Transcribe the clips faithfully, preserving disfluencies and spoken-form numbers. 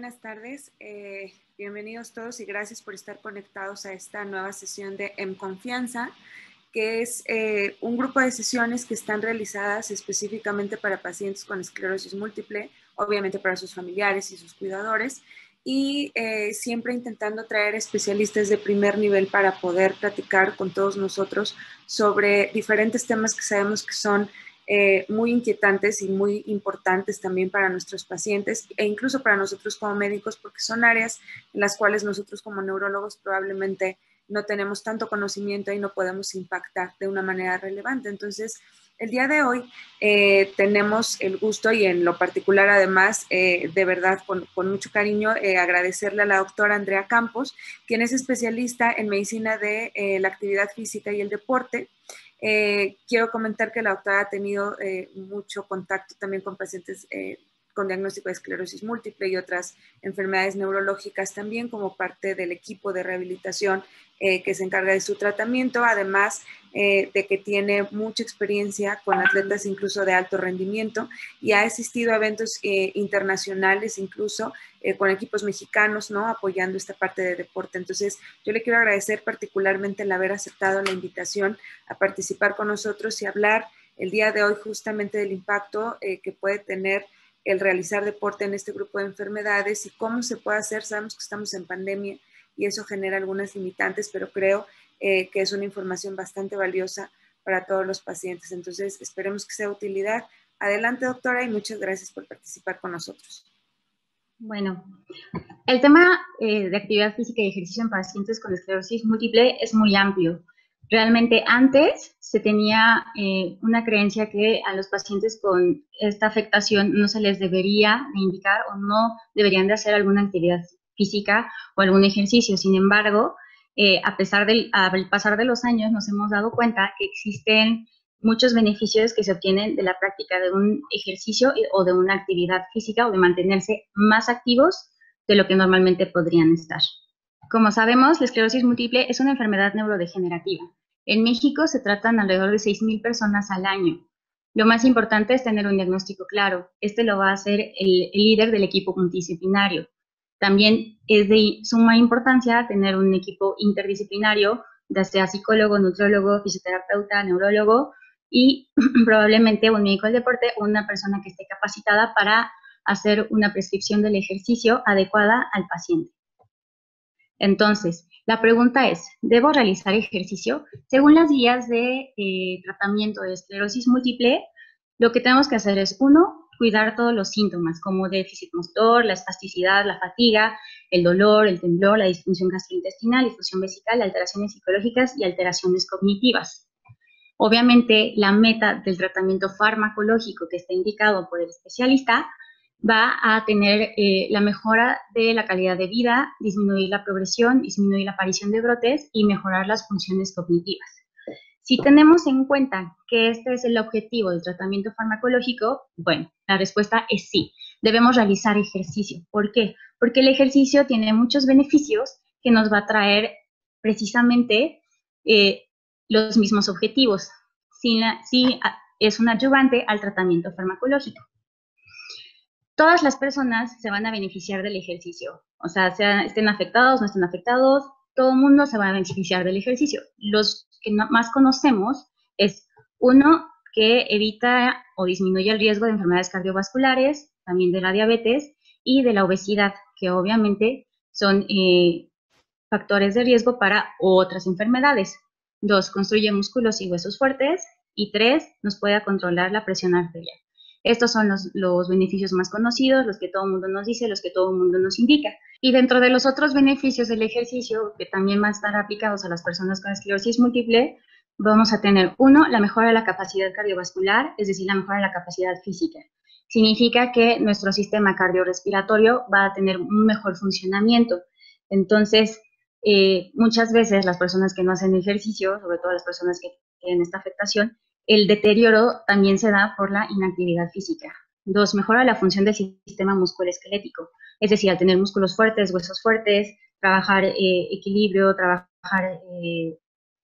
buenas tardes. Eh, bienvenidos todos y gracias por estar conectados a esta nueva sesión de En Confianza, que es eh, un grupo de sesiones que están realizadas específicamente para pacientes con esclerosis múltiple, obviamente para sus familiares y sus cuidadores, y eh, siempre intentando traer especialistas de primer nivel para poder platicar con todos nosotros sobre diferentes temas que sabemos que son Eh, muy inquietantes y muy importantes también para nuestros pacientes e incluso para nosotros como médicos, porque son áreas en las cuales nosotros como neurólogos probablemente no tenemos tanto conocimiento y no podemos impactar de una manera relevante. Entonces, el día de hoy eh, tenemos el gusto y en lo particular además, eh, de verdad, con, con mucho cariño, eh, agradecerle a la doctora Andrea Campos, quien es especialista en medicina de eh, la actividad física y el deporte. Eh, quiero comentar que la doctora ha tenido eh, mucho contacto también con pacientes eh, con diagnóstico de esclerosis múltiple y otras enfermedades neurológicas también como parte del equipo de rehabilitación eh, que se encarga de su tratamiento, además eh, de que tiene mucha experiencia con atletas incluso de alto rendimiento y ha asistido a eventos eh, internacionales incluso eh, con equipos mexicanos, ¿no? Apoyando esta parte de deporte. Entonces, yo le quiero agradecer particularmente el haber aceptado la invitación a participar con nosotros y hablar el día de hoy justamente del impacto eh, que puede tener el realizar deporte en este grupo de enfermedades y cómo se puede hacer. Sabemos que estamos en pandemia y eso genera algunas limitantes, pero creo eh, que es una información bastante valiosa para todos los pacientes. Entonces, esperemos que sea de utilidad. Adelante, doctora, y muchas gracias por participar con nosotros. Bueno, el tema eh, de actividad física y ejercicio en pacientes con esclerosis múltiple es muy amplio. Realmente antes se tenía eh, una creencia que a los pacientes con esta afectación no se les debería de indicar o no deberían de hacer alguna actividad física o algún ejercicio. Sin embargo, eh, a pesar del al pasar de los años nos hemos dado cuenta que existen muchos beneficios que se obtienen de la práctica de un ejercicio o de una actividad física o de mantenerse más activos de lo que normalmente podrían estar. Como sabemos, la esclerosis múltiple es una enfermedad neurodegenerativa. En México se tratan alrededor de seis mil personas al año. Lo más importante es tener un diagnóstico claro. Este lo va a hacer el, el líder del equipo multidisciplinario. También es de suma importancia tener un equipo interdisciplinario, ya sea psicólogo, nutriólogo, fisioterapeuta, neurólogo y probablemente un médico del deporte o una persona que esté capacitada para hacer una prescripción del ejercicio adecuada al paciente. Entonces, la pregunta es, ¿debo realizar ejercicio? Según las guías de eh, tratamiento de esclerosis múltiple, lo que tenemos que hacer es, uno, cuidar todos los síntomas, como déficit motor, la espasticidad, la fatiga, el dolor, el temblor, la disfunción gastrointestinal, disfunción vesical, alteraciones psicológicas y alteraciones cognitivas. Obviamente, la meta del tratamiento farmacológico que está indicado por el especialista va a tener eh, la mejora de la calidad de vida, disminuir la progresión, disminuir la aparición de brotes y mejorar las funciones cognitivas. Si tenemos en cuenta que este es el objetivo del tratamiento farmacológico, bueno, la respuesta es sí, debemos realizar ejercicio. ¿Por qué? Porque el ejercicio tiene muchos beneficios que nos va a traer precisamente eh, los mismos objetivos. Sí, sí, es un adyuvante al tratamiento farmacológico. Todas las personas se van a beneficiar del ejercicio, o sea, sean, estén afectados, no estén afectados, todo el mundo se va a beneficiar del ejercicio. Los que no, más conocemos es, uno, que evita o disminuye el riesgo de enfermedades cardiovasculares, también de la diabetes y de la obesidad, que obviamente son eh, factores de riesgo para otras enfermedades. Dos, construye músculos y huesos fuertes. Y tres, nos puede controlar la presión arterial. Estos son los, los beneficios más conocidos, los que todo el mundo nos dice, los que todo el mundo nos indica. Y dentro de los otros beneficios del ejercicio, que también van a estar aplicados a las personas con esclerosis múltiple, vamos a tener, uno, la mejora de la capacidad cardiovascular, es decir, la mejora de la capacidad física. Significa que nuestro sistema cardiorrespiratorio va a tener un mejor funcionamiento. Entonces, eh, muchas veces las personas que no hacen ejercicio, sobre todo las personas que tienen esta afectación, el deterioro también se da por la inactividad física. Dos, mejora la función del sistema musculoesquelético, es decir, al tener músculos fuertes, huesos fuertes, trabajar eh, equilibrio, trabajar eh,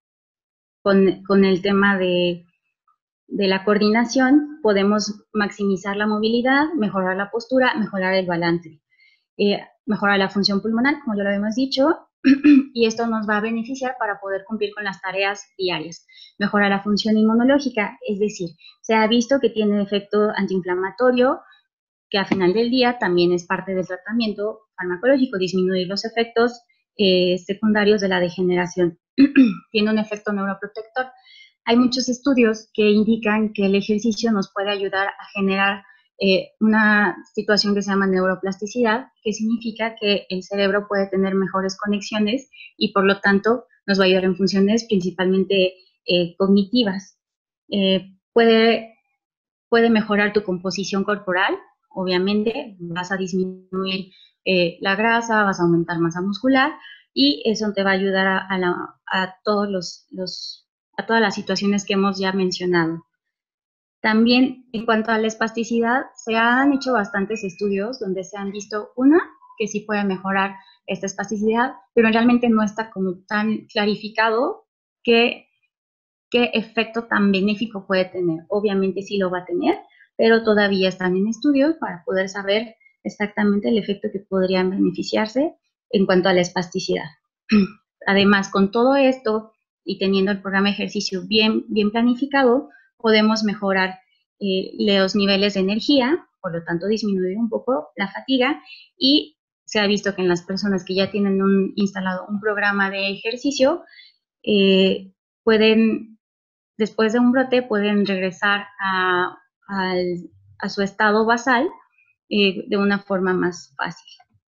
con, con el tema de, de la coordinación, podemos maximizar la movilidad, mejorar la postura, mejorar el balance. eh, mejora la función pulmonar, como ya lo habíamos dicho, y esto nos va a beneficiar para poder cumplir con las tareas diarias. Mejora la función inmunológica, es decir, se ha visto que tiene efecto antiinflamatorio, que al final del día también es parte del tratamiento farmacológico, disminuir los efectos eh, secundarios de la degeneración. Tiene un efecto neuroprotector. Hay muchos estudios que indican que el ejercicio nos puede ayudar a generar eh, una situación que se llama neuroplasticidad, que significa que el cerebro puede tener mejores conexiones y por lo tanto nos va a ayudar en funciones principalmente eh, cognitivas. Eh, puede, puede mejorar tu composición corporal, obviamente, vas a disminuir eh, la grasa, vas a aumentar masa muscular y eso te va a ayudar a, a, la, a todos los, los, a todas las situaciones que hemos ya mencionado. También, en cuanto a la espasticidad, se han hecho bastantes estudios donde se han visto, una, que sí puede mejorar esta espasticidad, pero realmente no está como tan clarificado qué, qué efecto tan benéfico puede tener. Obviamente sí lo va a tener, pero todavía están en estudios para poder saber exactamente el efecto que podrían beneficiarse en cuanto a la espasticidad. Además, con todo esto y teniendo el programa de ejercicio bien, bien planificado, podemos mejorar eh, los niveles de energía, por lo tanto disminuir un poco la fatiga y se ha visto que en las personas que ya tienen un, instalado un programa de ejercicio, eh, pueden, después de un brote, pueden regresar a, a, a su estado basal eh, de una forma más fácil.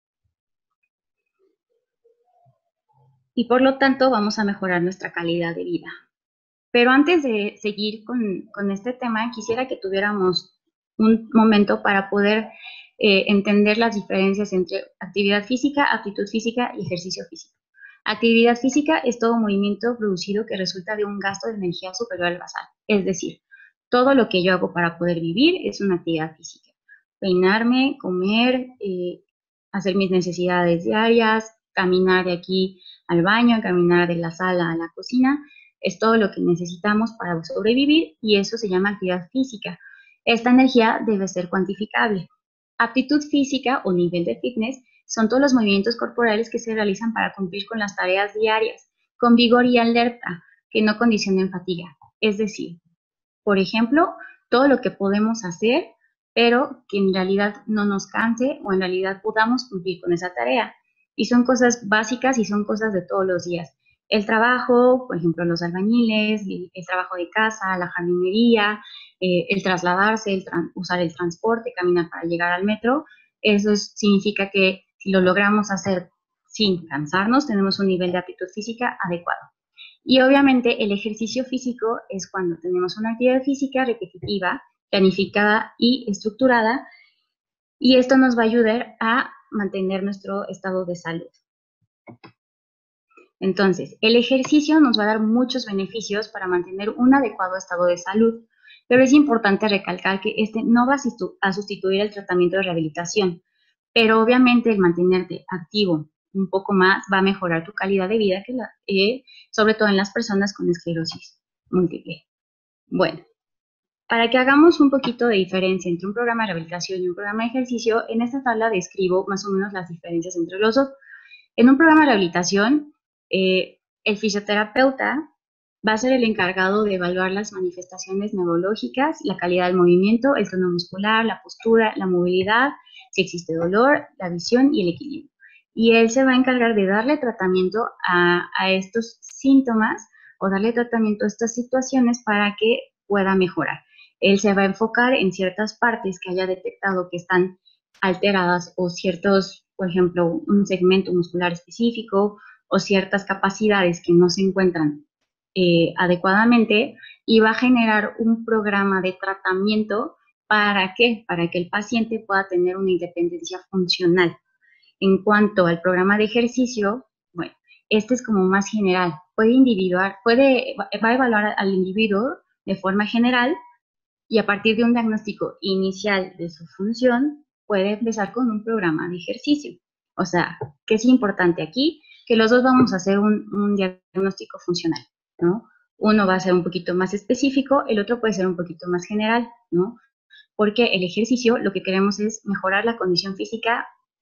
Y por lo tanto vamos a mejorar nuestra calidad de vida. Pero antes de seguir con, con este tema, quisiera que tuviéramos un momento para poder eh, entender las diferencias entre actividad física, aptitud física y ejercicio físico. Actividad física es todo movimiento producido que resulta de un gasto de energía superior al basal. Es decir, todo lo que yo hago para poder vivir es una actividad física. Peinarme, comer, eh, hacer mis necesidades diarias, caminar de aquí al baño, caminar de la sala a la cocina, es todo lo que necesitamos para sobrevivir y eso se llama actividad física. Esta energía debe ser cuantificable. Aptitud física o nivel de fitness son todos los movimientos corporales que se realizan para cumplir con las tareas diarias, con vigor y alerta, que no condicionen fatiga. Es decir, por ejemplo, todo lo que podemos hacer, pero que en realidad no nos canse o en realidad podamos cumplir con esa tarea. Y son cosas básicas y son cosas de todos los días. El trabajo, por ejemplo, los albañiles, el, el trabajo de casa, la jardinería, eh, el trasladarse, el tra usar el transporte, caminar para llegar al metro, eso es, significa que si lo logramos hacer sin cansarnos, tenemos un nivel de aptitud física adecuado. Y obviamente el ejercicio físico es cuando tenemos una actividad física repetitiva, planificada y estructurada, y esto nos va a ayudar a mantener nuestro estado de salud. Entonces, el ejercicio nos va a dar muchos beneficios para mantener un adecuado estado de salud, pero es importante recalcar que este no va a sustituir el tratamiento de rehabilitación, pero obviamente el mantenerte activo un poco más va a mejorar tu calidad de vida, que la, eh, sobre todo en las personas con esclerosis múltiple. Bueno, para que hagamos un poquito de diferencia entre un programa de rehabilitación y un programa de ejercicio, en esta tabla describo más o menos las diferencias entre los dos. En un programa de rehabilitación, eh, el fisioterapeuta va a ser el encargado de evaluar las manifestaciones neurológicas, la calidad del movimiento, el tono muscular, la postura, la movilidad, si existe dolor, la visión y el equilibrio. Y él se va a encargar de darle tratamiento a, a estos síntomas o darle tratamiento a estas situaciones para que pueda mejorar. Él se va a enfocar en ciertas partes que haya detectado que están alteradas o ciertos, por ejemplo, un segmento muscular específico o ciertas capacidades que no se encuentran eh, adecuadamente y va a generar un programa de tratamiento. ¿Para qué? Para que el paciente pueda tener una independencia funcional. En cuanto al programa de ejercicio, bueno, este es como más general. Puede individuar, puede, va a evaluar al individuo de forma general y a partir de un diagnóstico inicial de su función, puede empezar con un programa de ejercicio. O sea, ¿qué es importante aquí? Que los dos vamos a hacer un, un diagnóstico funcional, ¿no? Uno va a ser un poquito más específico, el otro puede ser un poquito más general, ¿no? Porque el ejercicio lo que queremos es mejorar la condición física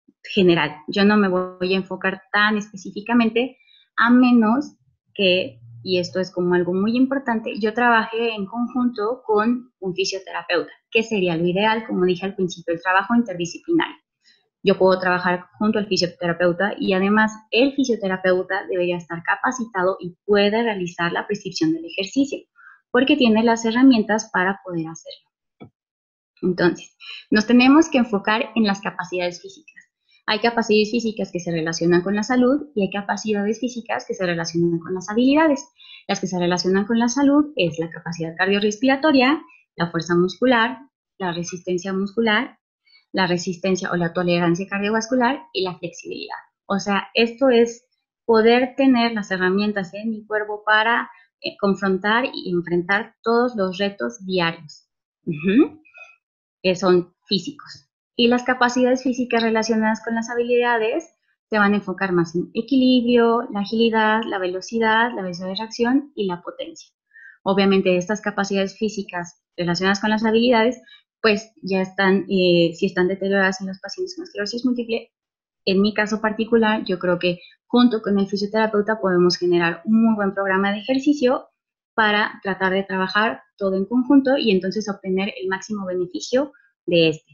general. Yo no me voy a enfocar tan específicamente, a menos que, y esto es como algo muy importante, yo trabajé en conjunto con un fisioterapeuta, que sería lo ideal, como dije al principio, el trabajo interdisciplinario. Yo puedo trabajar junto al fisioterapeuta y además el fisioterapeuta debería estar capacitado y puede realizar la prescripción del ejercicio, porque tiene las herramientas para poder hacerlo. Entonces, nos tenemos que enfocar en las capacidades físicas. Hay capacidades físicas que se relacionan con la salud y hay capacidades físicas que se relacionan con las habilidades. Las que se relacionan con la salud es la capacidad cardiorrespiratoria, la fuerza muscular, la resistencia muscular, la resistencia o la tolerancia cardiovascular y la flexibilidad. O sea, esto es poder tener las herramientas en mi cuerpo para eh, confrontar y enfrentar todos los retos diarios, uh-huh, que son físicos. Y las capacidades físicas relacionadas con las habilidades se van a enfocar más en equilibrio, la agilidad, la velocidad, la velocidad de reacción y la potencia. Obviamente, estas capacidades físicas relacionadas con las habilidades, pues ya están, eh, si están deterioradas en los pacientes con esclerosis múltiple. En mi caso particular, yo creo que junto con el fisioterapeuta podemos generar un muy buen programa de ejercicio para tratar de trabajar todo en conjunto y entonces obtener el máximo beneficio de este.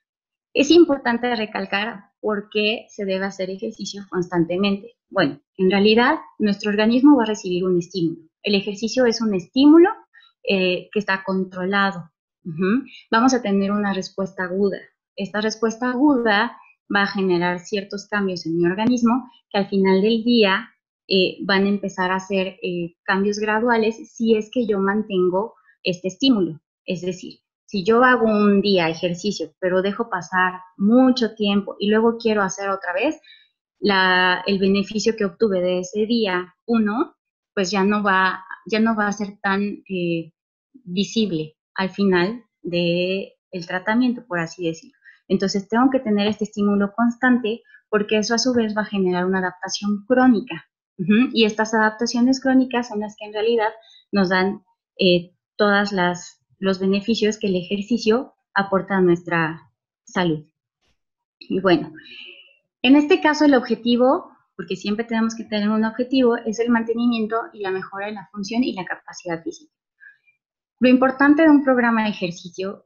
Es importante recalcar por qué se debe hacer ejercicio constantemente. Bueno, en realidad nuestro organismo va a recibir un estímulo. El ejercicio es un estímulo eh, que está controlado. Uh-huh. Vamos a tener una respuesta aguda. Esta respuesta aguda va a generar ciertos cambios en mi organismo que al final del día eh, van a empezar a hacer eh, cambios graduales si es que yo mantengo este estímulo. Es decir, si yo hago un día ejercicio, pero dejo pasar mucho tiempo y luego quiero hacer otra vez, la, el beneficio que obtuve de ese día uno, pues ya no va, ya no va a ser tan eh, visible al final del tratamiento, por así decirlo. Entonces tengo que tener este estímulo constante porque eso a su vez va a generar una adaptación crónica. Uh-huh. Y estas adaptaciones crónicas son las que en realidad nos dan eh, todas las los beneficios que el ejercicio aporta a nuestra salud. Y bueno, en este caso el objetivo, porque siempre tenemos que tener un objetivo, es el mantenimiento y la mejora de la función y la capacidad física. Lo importante de un programa de ejercicio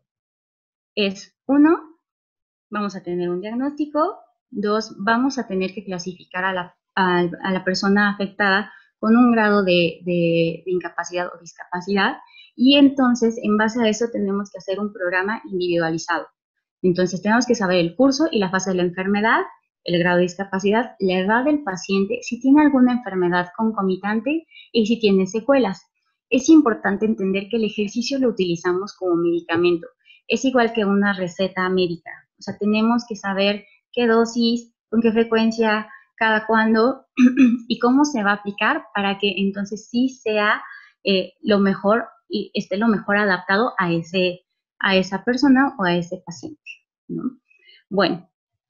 es, uno, vamos a tener un diagnóstico, dos, vamos a tener que clasificar a la, a, a la persona afectada con un grado de, de, de incapacidad o discapacidad, y entonces en base a eso tenemos que hacer un programa individualizado. Entonces tenemos que saber el curso y la fase de la enfermedad, el grado de discapacidad, la edad del paciente, si tiene alguna enfermedad concomitante y si tiene secuelas. Es importante entender que el ejercicio lo utilizamos como medicamento. Es igual que una receta médica. O sea, tenemos que saber qué dosis, con qué frecuencia, cada cuándo y cómo se va a aplicar para que entonces sí sea eh, lo mejor y esté lo mejor adaptado a, ese, a esa persona o a ese paciente, ¿no? Bueno,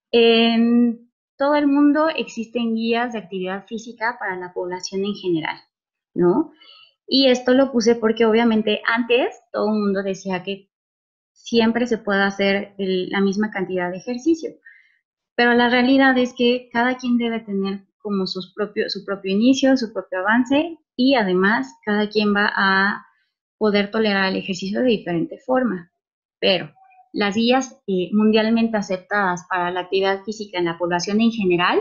en todo el mundo existen guías de actividad física para la población en general, ¿no? Y esto lo puse porque obviamente antes todo el mundo decía que siempre se puede hacer el, la misma cantidad de ejercicio, pero la realidad es que cada quien debe tener como sus propios, su propio inicio, su propio avance y además cada quien va a poder tolerar el ejercicio de diferente forma. Pero las guías eh, mundialmente aceptadas para la actividad física en la población en general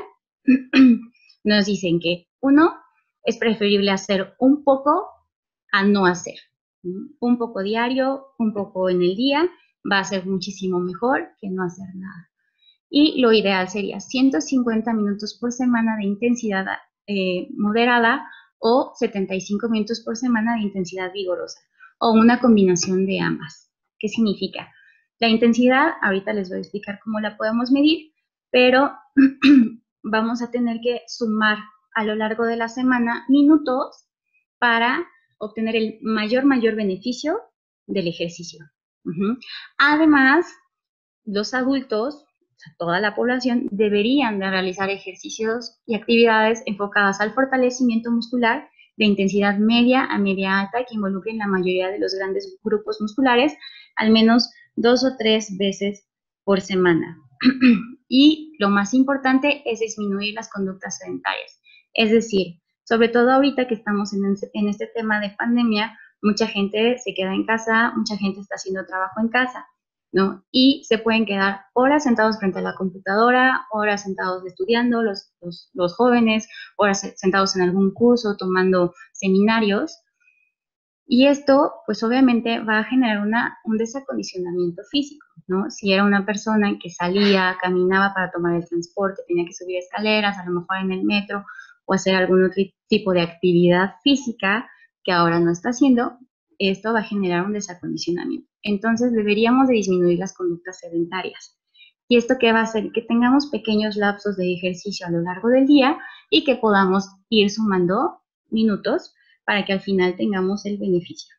nos dicen que uno, es preferible hacer un poco a no hacer. Un poco diario, un poco en el día, va a ser muchísimo mejor que no hacer nada. Y lo ideal sería ciento cincuenta minutos por semana de intensidad eh, moderada o setenta y cinco minutos por semana de intensidad vigorosa o una combinación de ambas. ¿Qué significa? La intensidad, ahorita les voy a explicar cómo la podemos medir, pero vamos a tener que sumar a lo largo de la semana minutos para obtener el mayor, mayor beneficio del ejercicio. Uh-huh. Además, los adultos, o sea, toda la población, deberían de realizar ejercicios y actividades enfocadas al fortalecimiento muscular de intensidad media a media alta que involucren la mayoría de los grandes grupos musculares al menos dos o tres veces por semana. Y lo más importante es disminuir las conductas sedentarias. Es decir, sobre todo ahorita que estamos en, en este tema de pandemia, mucha gente se queda en casa, mucha gente está haciendo trabajo en casa, ¿no? Y se pueden quedar horas sentados frente a la computadora, horas sentados estudiando, los, los, los jóvenes, horas sentados en algún curso, tomando seminarios. Y esto, pues obviamente va a generar una, un desacondicionamiento físico, ¿no? Si era una persona que salía, caminaba para tomar el transporte, tenía que subir escaleras, a lo mejor en el metro, o hacer algún otro tipo de actividad física que ahora no está haciendo, esto va a generar un desacondicionamiento. Entonces, deberíamos de disminuir las conductas sedentarias. ¿Y esto qué va a hacer? Que tengamos pequeños lapsos de ejercicio a lo largo del día y que podamos ir sumando minutos para que al final tengamos el beneficio.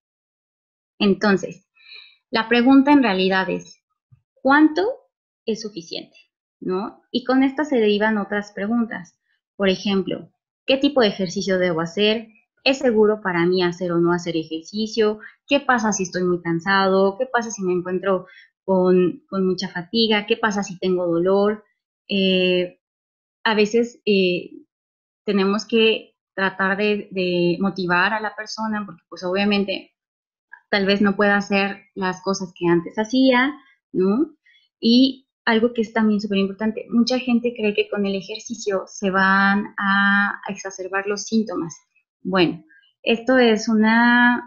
Entonces, la pregunta en realidad es, ¿cuánto es suficiente? ¿No? Y con esta se derivan otras preguntas. Por ejemplo, ¿qué tipo de ejercicio debo hacer? ¿Es seguro para mí hacer o no hacer ejercicio? ¿Qué pasa si estoy muy cansado? ¿Qué pasa si me encuentro con, con mucha fatiga? ¿Qué pasa si tengo dolor? Eh, a veces eh, tenemos que tratar de, de motivar a la persona, porque pues obviamente tal vez no pueda hacer las cosas que antes hacía, ¿no? Y algo que es también súper importante, mucha gente cree que con el ejercicio se van a exacerbar los síntomas. Bueno, esto es una,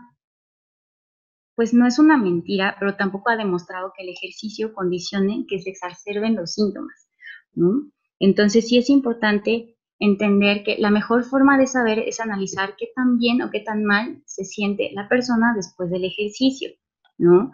pues no es una mentira, pero tampoco ha demostrado que el ejercicio condicione que se exacerben los síntomas, ¿no? Entonces sí es importante entender que la mejor forma de saber es analizar qué tan bien o qué tan mal se siente la persona después del ejercicio, ¿no?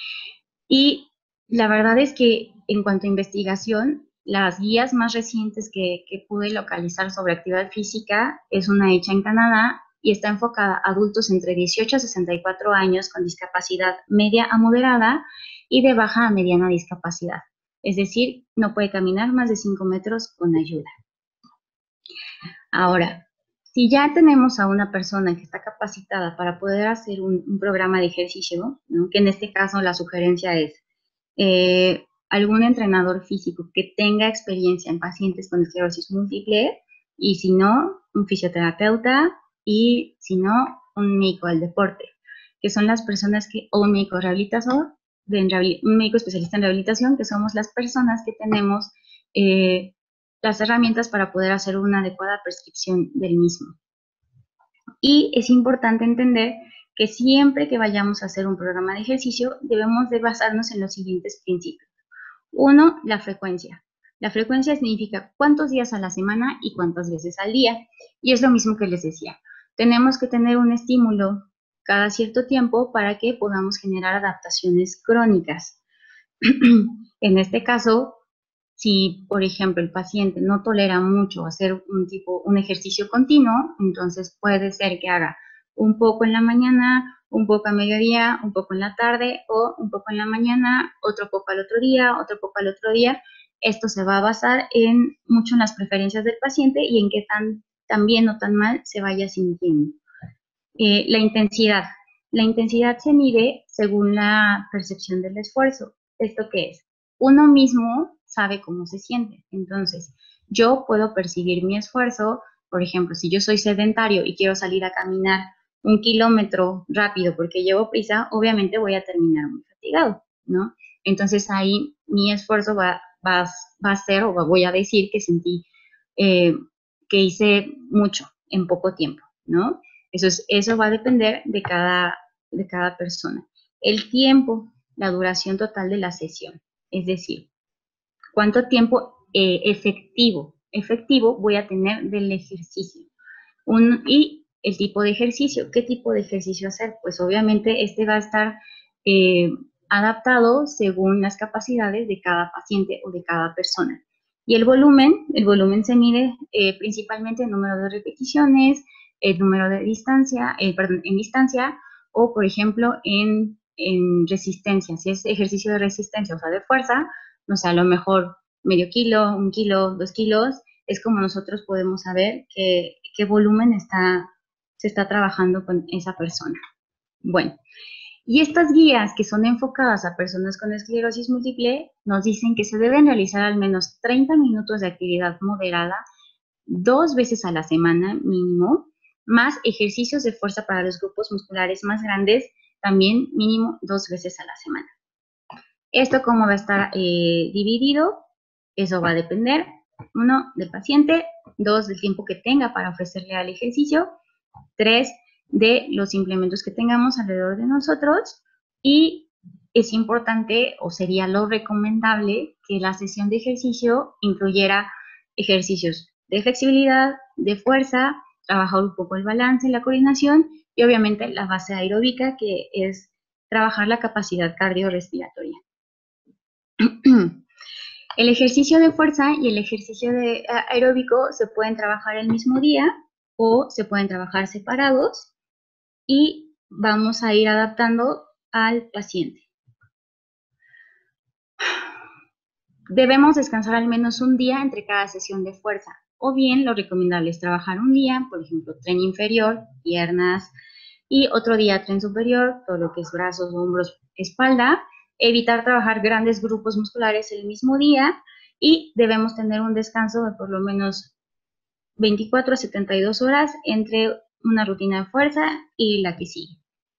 Y la verdad es que en cuanto a investigación, las guías más recientes que, que pude localizar sobre actividad física es una hecha en Canadá y está enfocada a adultos entre dieciocho a sesenta y cuatro años con discapacidad media a moderada y de baja a mediana discapacidad. Es decir, no puede caminar más de cinco metros con ayuda. Ahora, si ya tenemos a una persona que está capacitada para poder hacer un, un programa de ejercicio, ¿no? Que en este caso la sugerencia es eh, algún entrenador físico que tenga experiencia en pacientes con esclerosis múltiple y si no, un fisioterapeuta y si no, un médico del deporte, que son las personas que, o un médico rehabilitador, de, un médico especialista en rehabilitación, que somos las personas que tenemos eh, las herramientas para poder hacer una adecuada prescripción del mismo. Y es importante entender que siempre que vayamos a hacer un programa de ejercicio, debemos de basarnos en los siguientes principios. Uno, la frecuencia. La frecuencia significa cuántos días a la semana y cuántas veces al día. Y es lo mismo que les decía. Tenemos que tener un estímulo cada cierto tiempo para que podamos generar adaptaciones crónicas. En este caso, si, por ejemplo, el paciente no tolera mucho hacer un tipo, un ejercicio continuo, entonces puede ser que haga un poco en la mañana, un poco a mediodía, un poco en la tarde o un poco en la mañana, otro poco al otro día, otro poco al otro día. Esto se va a basar en mucho en las preferencias del paciente y en qué tan, tan bien o tan mal se vaya sintiendo. Eh, la intensidad. La intensidad se mide según la percepción del esfuerzo. ¿Esto qué es? Uno mismo sabe cómo se siente. Entonces, yo puedo percibir mi esfuerzo. Por ejemplo, si yo soy sedentario y quiero salir a caminar un kilómetro rápido porque llevo prisa, obviamente voy a terminar muy fatigado, ¿no? Entonces ahí mi esfuerzo va, va, va a ser, o voy a decir que sentí, eh, que hice mucho en poco tiempo, ¿no? Eso, es, eso va a depender de cada, de cada persona. El tiempo, la duración total de la sesión, es decir, cuánto tiempo eh, efectivo, efectivo voy a tener del ejercicio. Un, y el tipo de ejercicio, ¿qué tipo de ejercicio hacer? Pues obviamente este va a estar eh, adaptado según las capacidades de cada paciente o de cada persona. Y el volumen, el volumen se mide eh, principalmente en número de repeticiones, el número de distancia, eh, perdón, en distancia o, por ejemplo, en, en resistencia. Si es ejercicio de resistencia, o sea, de fuerza, no sé, a lo mejor medio kilo, un kilo, dos kilos, es como nosotros podemos saber que, qué volumen está, se está trabajando con esa persona. Bueno, Y estas guías que son enfocadas a personas con esclerosis múltiple nos dicen que se deben realizar al menos treinta minutos de actividad moderada dos veces a la semana mínimo, más ejercicios de fuerza para los grupos musculares más grandes, también mínimo dos veces a la semana. Esto cómo va a estar eh, dividido, eso va a depender, uno, del paciente, dos, del tiempo que tenga para ofrecerle al ejercicio, tres, de los implementos que tengamos alrededor de nosotros, y es importante o sería lo recomendable que la sesión de ejercicio incluyera ejercicios de flexibilidad, de fuerza, trabajar un poco el balance, la coordinación y obviamente la base aeróbica, que es trabajar la capacidad cardiorrespiratoria. El ejercicio de fuerza y el ejercicio de aeróbico se pueden trabajar el mismo día o se pueden trabajar separados y vamos a ir adaptando al paciente. Debemos descansar al menos un día entre cada sesión de fuerza, o bien lo recomendable es trabajar un día, por ejemplo, tren inferior, piernas, y otro día tren superior, todo lo que es brazos, hombros, espalda. Evitar trabajar grandes grupos musculares el mismo día y debemos tener un descanso de por lo menos veinticuatro a setenta y dos horas entre una rutina de fuerza y la que sigue.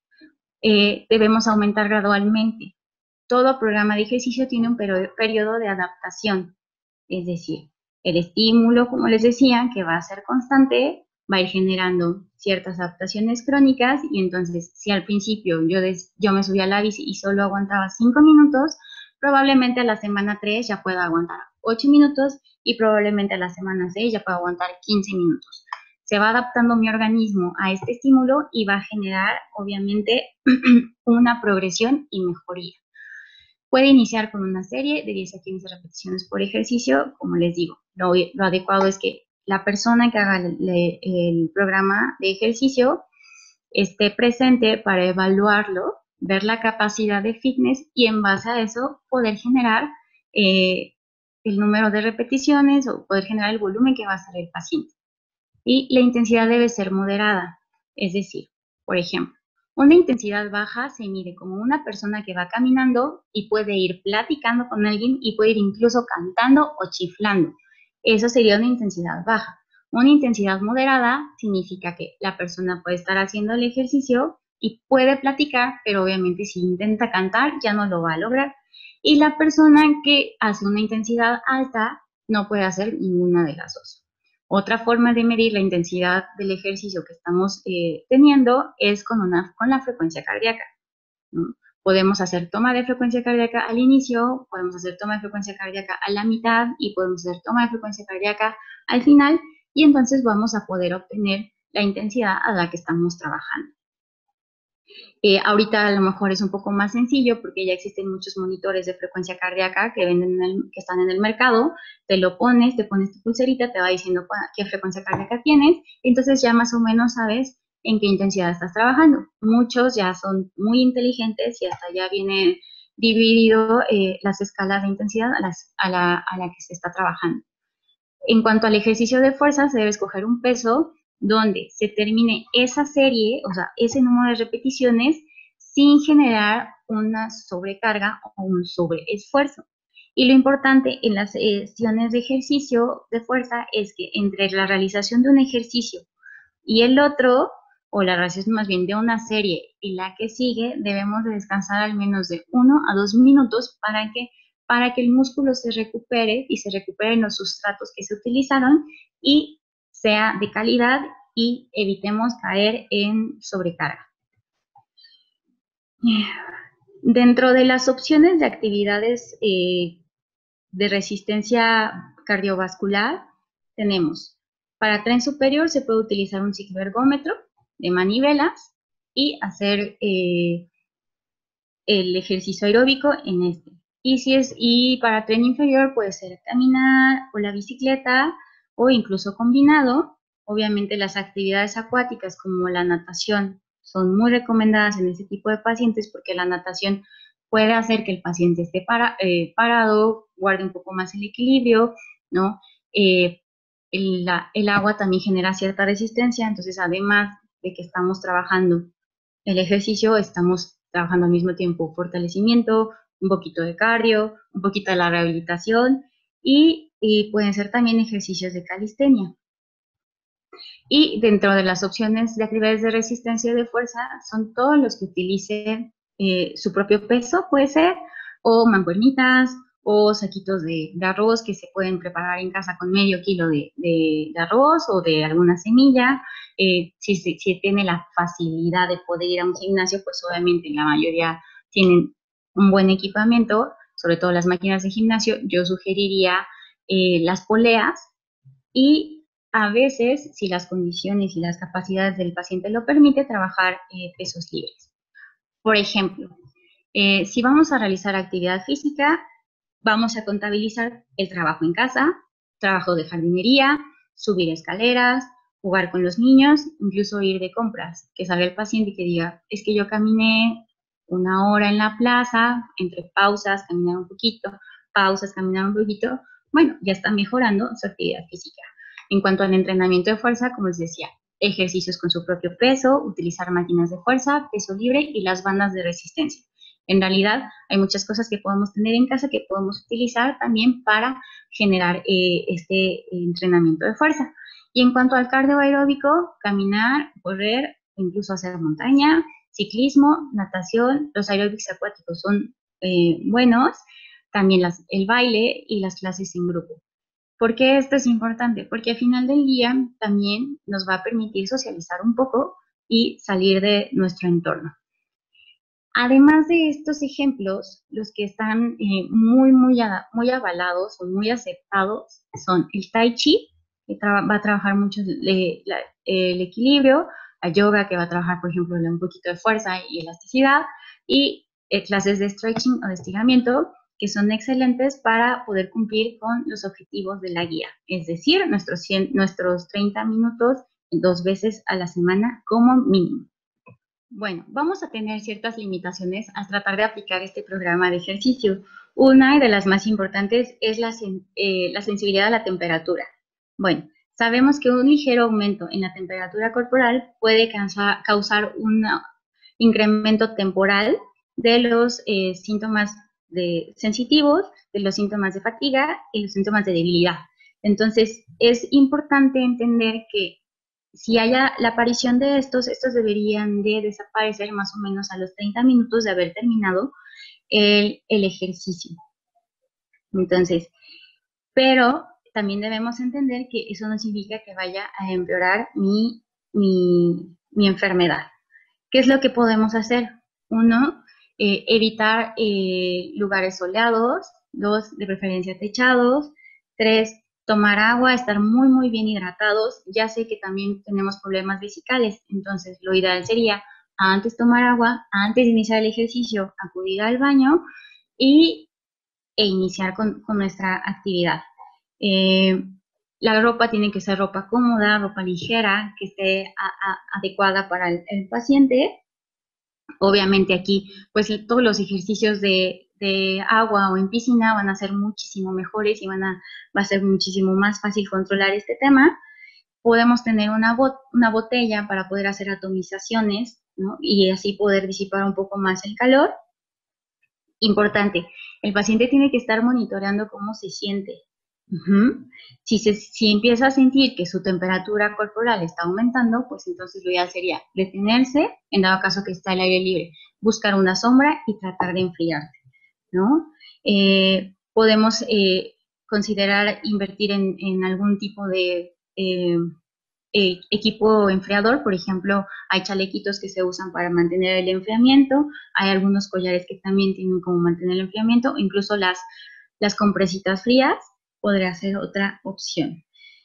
Eh, debemos aumentar gradualmente. Todo programa de ejercicio tiene un periodo de adaptación, es decir, el estímulo, como les decía, que va a ser constante, va a ir generando ciertas adaptaciones crónicas y entonces si al principio yo, des, yo me subía a la bici y solo aguantaba cinco minutos, probablemente a la semana tres ya pueda aguantar ocho minutos y probablemente a la semana seis ya pueda aguantar quince minutos. Se va adaptando mi organismo a este estímulo y va a generar, obviamente, una progresión y mejoría. Puede iniciar con una serie de diez a quince repeticiones por ejercicio, como les digo. Lo, lo adecuado es que la persona que haga el, el programa de ejercicio esté presente para evaluarlo, ver la capacidad de fitness y en base a eso poder generar eh, el número de repeticiones o poder generar el volumen que va a hacer el paciente. Y la intensidad debe ser moderada, es decir, por ejemplo, una intensidad baja se mide como una persona que va caminando y puede ir platicando con alguien y puede ir incluso cantando o chiflando. Eso sería una intensidad baja. Una intensidad moderada significa que la persona puede estar haciendo el ejercicio y puede platicar, pero obviamente si intenta cantar ya no lo va a lograr. Y la persona que hace una intensidad alta no puede hacer ninguna de las dos. Otra forma de medir la intensidad del ejercicio que estamos eh, teniendo es con, una, con la frecuencia cardíaca, ¿no? Podemos hacer toma de frecuencia cardíaca al inicio, podemos hacer toma de frecuencia cardíaca a la mitad y podemos hacer toma de frecuencia cardíaca al final y entonces vamos a poder obtener la intensidad a la que estamos trabajando. Eh, ahorita a lo mejor es un poco más sencillo porque ya existen muchos monitores de frecuencia cardíaca que venden en el, que están en el mercado, te lo pones, te pones tu pulserita, te va diciendo qué frecuencia cardíaca tienes, entonces ya más o menos sabes en qué intensidad estás trabajando. Muchos ya son muy inteligentes y hasta ya viene dividido eh, las escalas de intensidad a, las, a, la, a la que se está trabajando. En cuanto al ejercicio de fuerza, se debe escoger un peso donde se termine esa serie, o sea, ese número de repeticiones, sin generar una sobrecarga o un sobreesfuerzo. Y lo importante en las sesiones de ejercicio de fuerza es que entre la realización de un ejercicio y el otro, o la realización más bien de una serie y la que sigue, debemos de descansar al menos de uno a dos minutos para que, para que el músculo se recupere y se recuperen los sustratos que se utilizaron y sea de calidad y evitemos caer en sobrecarga. Dentro de las opciones de actividades eh, de resistencia cardiovascular, tenemos para tren superior se puede utilizar un cicloergómetro de manivelas y hacer eh, el ejercicio aeróbico en este. Y, si es, y para tren inferior puede ser caminar o la bicicleta o incluso combinado. Obviamente las actividades acuáticas como la natación son muy recomendadas en este tipo de pacientes porque la natación puede hacer que el paciente esté para, eh, parado, guarde un poco más el equilibrio, ¿no? Eh, el, la, el agua también genera cierta resistencia, entonces además de que estamos trabajando el ejercicio, estamos trabajando al mismo tiempo fortalecimiento, un poquito de cardio, un poquito de la rehabilitación y, y pueden ser también ejercicios de calistenia. Y dentro de las opciones de actividades de resistencia y de fuerza son todos los que utilicen eh, su propio peso, puede ser, o mancuernitas, o saquitos de, de arroz que se pueden preparar en casa con medio kilo de, de, de arroz o de alguna semilla. Eh, si, si, si tiene la facilidad de poder ir a un gimnasio, pues obviamente la mayoría tienen un buen equipamiento, sobre todo las máquinas de gimnasio. Yo sugeriría eh, las poleas y a veces, si las condiciones y las capacidades del paciente lo permite, trabajar eh, pesos libres. Por ejemplo, eh, si vamos a realizar actividad física, vamos a contabilizar el trabajo en casa, trabajo de jardinería, subir escaleras, jugar con los niños, incluso ir de compras, que salga el paciente y que diga, es que yo caminé una hora en la plaza, entre pausas, caminar un poquito, pausas, caminar un poquito, bueno, ya está mejorando su actividad física. En cuanto al entrenamiento de fuerza, como les decía, ejercicios con su propio peso, utilizar máquinas de fuerza, peso libre y las bandas de resistencia. En realidad, hay muchas cosas que podemos tener en casa que podemos utilizar también para generar eh, este entrenamiento de fuerza. Y en cuanto al cardio aeróbico, caminar, correr, incluso hacer montaña, ciclismo, natación, los aeróbicos acuáticos son eh, buenos, también las, el baile y las clases en grupo. ¿Por qué esto es importante? Porque al final del día también nos va a permitir socializar un poco y salir de nuestro entorno. Además de estos ejemplos, los que están eh, muy, muy, muy avalados o muy aceptados son el Tai Chi, que va a trabajar mucho el, la, el equilibrio, la yoga, que va a trabajar, por ejemplo, un poquito de fuerza y elasticidad, y eh, clases de stretching o de estiramiento, que son excelentes para poder cumplir con los objetivos de la guía, es decir, nuestros, cien, nuestros treinta minutos dos veces a la semana como mínimo. Bueno, vamos a tener ciertas limitaciones al tratar de aplicar este programa de ejercicio. Una de las más importantes es la, eh, la sensibilidad a la temperatura. Bueno, sabemos que un ligero aumento en la temperatura corporal puede causar, causar un incremento temporal de los eh, síntomas de sensitivos, de los síntomas de fatiga y los síntomas de debilidad. Entonces, es importante entender que si haya la aparición de estos, estos deberían de desaparecer más o menos a los treinta minutos de haber terminado el, el ejercicio. Entonces, pero también debemos entender que eso no significa que vaya a empeorar mi, mi, mi enfermedad. ¿Qué es lo que podemos hacer? Uno, eh, evitar eh, lugares soleados. Dos, de preferencia techados. Tres, tomar agua, estar muy, muy bien hidratados. Ya sé que también tenemos problemas vesicales, entonces lo ideal sería antes tomar agua, antes de iniciar el ejercicio, acudir al baño y, e iniciar con, con nuestra actividad. Eh, la ropa tiene que ser ropa cómoda, ropa ligera, que esté a, a, adecuada para el, el paciente. Obviamente aquí, pues todos los ejercicios de, de agua o en piscina van a ser muchísimo mejores y van a, va a ser muchísimo más fácil controlar este tema. Podemos tener una, bot, una botella para poder hacer atomizaciones, ¿no? Y así poder disipar un poco más el calor. Importante, el paciente tiene que estar monitoreando cómo se siente. Uh-huh. Si, se, si empieza a sentir que su temperatura corporal está aumentando, pues entonces lo ideal sería detenerse, en dado caso que está al aire libre, buscar una sombra y tratar de enfriarse, ¿no? Eh, podemos eh, considerar invertir en, en algún tipo de eh, eh, equipo enfriador. Por ejemplo, hay chalequitos que se usan para mantener el enfriamiento, hay algunos collares que también tienen como mantener el enfriamiento, incluso las, las compresitas frías podría ser otra opción.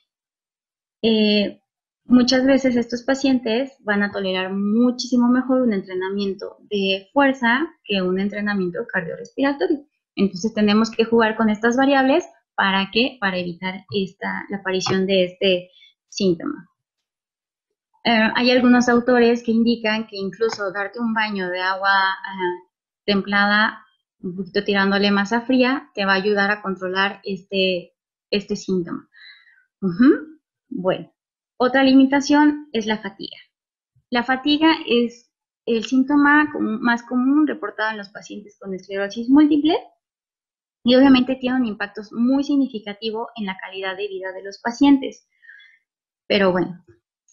Eh, muchas veces estos pacientes van a tolerar muchísimo mejor un entrenamiento de fuerza que un entrenamiento cardiorrespiratorio. Entonces tenemos que jugar con estas variables para que, para evitar esta, la aparición de este síntoma. Eh, hay algunos autores que indican que incluso darte un baño de agua uh, templada, un poquito tirándole masa fría, te va a ayudar a controlar este, este síntoma. Uh-huh. Bueno, otra limitación es la fatiga. La fatiga es el síntoma más común reportado en los pacientes con esclerosis múltiple y obviamente tiene un impacto muy significativo en la calidad de vida de los pacientes. Pero bueno,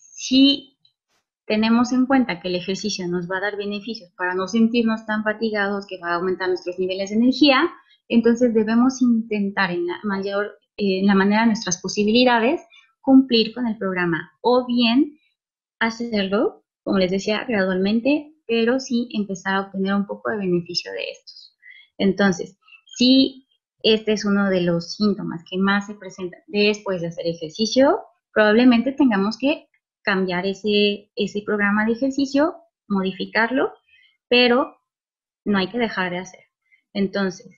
si tenemos en cuenta que el ejercicio nos va a dar beneficios para no sentirnos tan fatigados, que va a aumentar nuestros niveles de energía, entonces debemos intentar en la mayor, eh, en la manera de nuestras posibilidades, cumplir con el programa, o bien hacerlo, como les decía, gradualmente, pero sí empezar a obtener un poco de beneficio de estos. Entonces, si este es uno de los síntomas que más se presentan después de hacer ejercicio, probablemente tengamos que cambiar ese, ese programa de ejercicio, modificarlo, pero no hay que dejar de hacer. Entonces,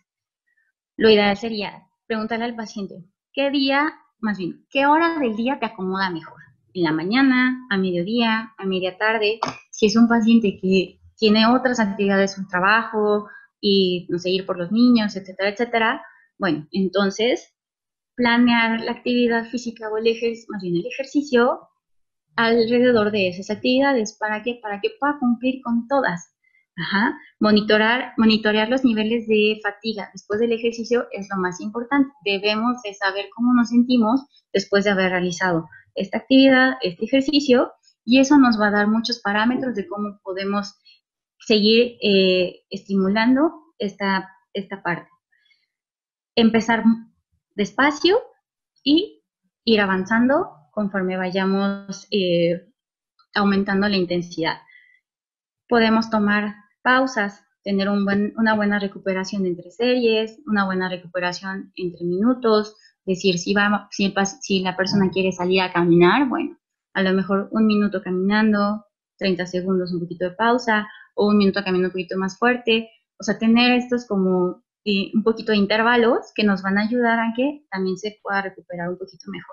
lo ideal sería preguntarle al paciente, ¿qué día, más bien, qué hora del día te acomoda mejor? ¿En la mañana, a mediodía, a media tarde? Si es un paciente que tiene otras actividades, un trabajo y, no sé, ir por los niños, etcétera, etcétera, bueno, entonces planear la actividad física o el ejercicio, más bien el ejercicio, alrededor de esas actividades. ¿Para qué? Para que pueda cumplir con todas. Ajá. Monitorar, monitorear los niveles de fatiga después del ejercicio es lo más importante. Debemos de saber cómo nos sentimos después de haber realizado esta actividad, este ejercicio, y eso nos va a dar muchos parámetros de cómo podemos seguir eh, estimulando esta, esta parte. Empezar despacio y ir avanzando conforme vayamos eh, aumentando la intensidad. Podemos tomar pausas, tener un buen, una buena recuperación entre series, una buena recuperación entre minutos, decir, si, va, si, el, si la persona quiere salir a caminar, bueno, a lo mejor un minuto caminando, treinta segundos un poquito de pausa, o un minuto caminando un poquito más fuerte, o sea, tener estos como eh, un poquito de intervalos que nos van a ayudar a que también se pueda recuperar un poquito mejor.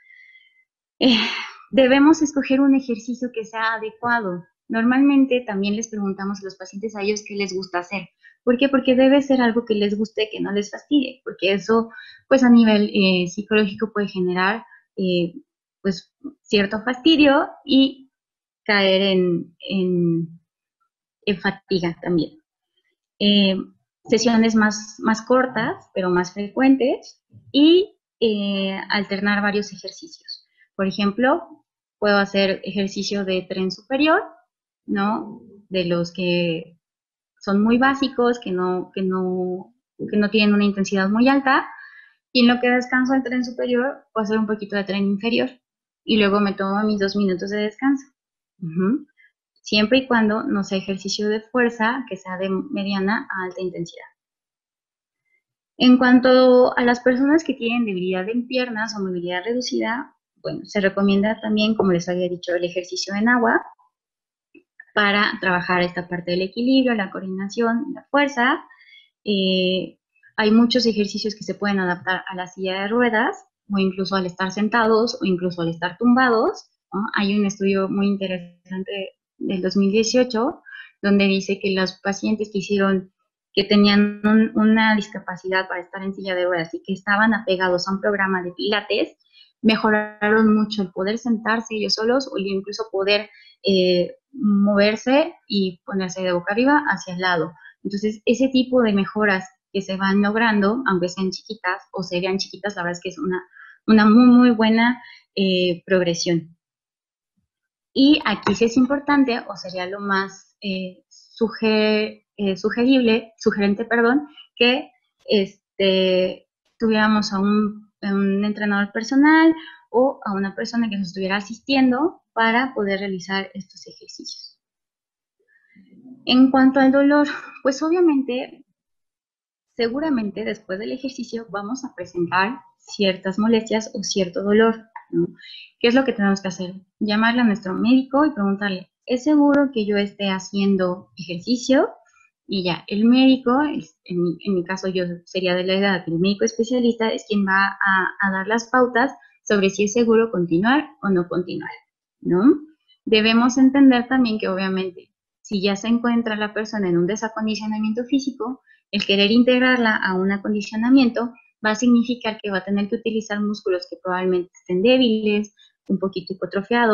Eh, debemos escoger un ejercicio que sea adecuado. Normalmente también les preguntamos a los pacientes a ellos qué les gusta hacer. ¿Por qué? Porque debe ser algo que les guste, que no les fastidie, porque eso, pues a nivel eh, psicológico puede generar, eh, pues, cierto fastidio y caer en, en, en fatiga también. Eh, sesiones más, más cortas, pero más frecuentes, y eh, alternar varios ejercicios. Por ejemplo, puedo hacer ejercicio de tren superior, ¿no? De los que son muy básicos, que no, que no, que no tienen una intensidad muy alta, y en lo que descanso el tren superior, puedo hacer un poquito de tren inferior, y luego me tomo mis dos minutos de descanso. Uh-huh. Siempre y cuando no sea ejercicio de fuerza, que sea de mediana a alta intensidad. En cuanto a las personas que tienen debilidad en piernas o movilidad reducida, bueno, se recomienda también, como les había dicho, el ejercicio en agua para trabajar esta parte del equilibrio, la coordinación, la fuerza. Eh, hay muchos ejercicios que se pueden adaptar a la silla de ruedas, o incluso al estar sentados, o incluso al estar tumbados, ¿no? Hay un estudio muy interesante del dos mil dieciocho, donde dice que los pacientes que hicieron, que tenían un, una discapacidad para estar en silla de ruedas y que estaban apegados a un programa de pilates, mejoraron mucho el poder sentarse ellos solos o incluso poder eh, moverse y ponerse de boca arriba hacia el lado. Entonces, ese tipo de mejoras que se van logrando, aunque sean chiquitas o se vean chiquitas, la verdad es que es una, una muy, muy buena eh, progresión. Y aquí sí es importante, o sería lo más eh, suger, eh, sugerible, sugerente, perdón, que este, tuviéramos a un, a un entrenador personal o a una persona que nos estuviera asistiendo para poder realizar estos ejercicios. En cuanto al dolor, pues obviamente, seguramente después del ejercicio vamos a presentar ciertas molestias o cierto dolor, ¿no? ¿Qué es lo que tenemos que hacer? Llamarle a nuestro médico y preguntarle, ¿es seguro que yo esté haciendo ejercicio? Y ya, el médico, en mi, en mi caso yo sería de la edad que el médico especialista es quien va a, a dar las pautas sobre si es seguro continuar o no continuar, ¿no? Debemos entender también que obviamente si ya se encuentra la persona en un desacondicionamiento físico, el querer integrarla a un acondicionamiento va a significar que va a tener que utilizar músculos que probablemente estén débiles, un poquito hipotrofiados,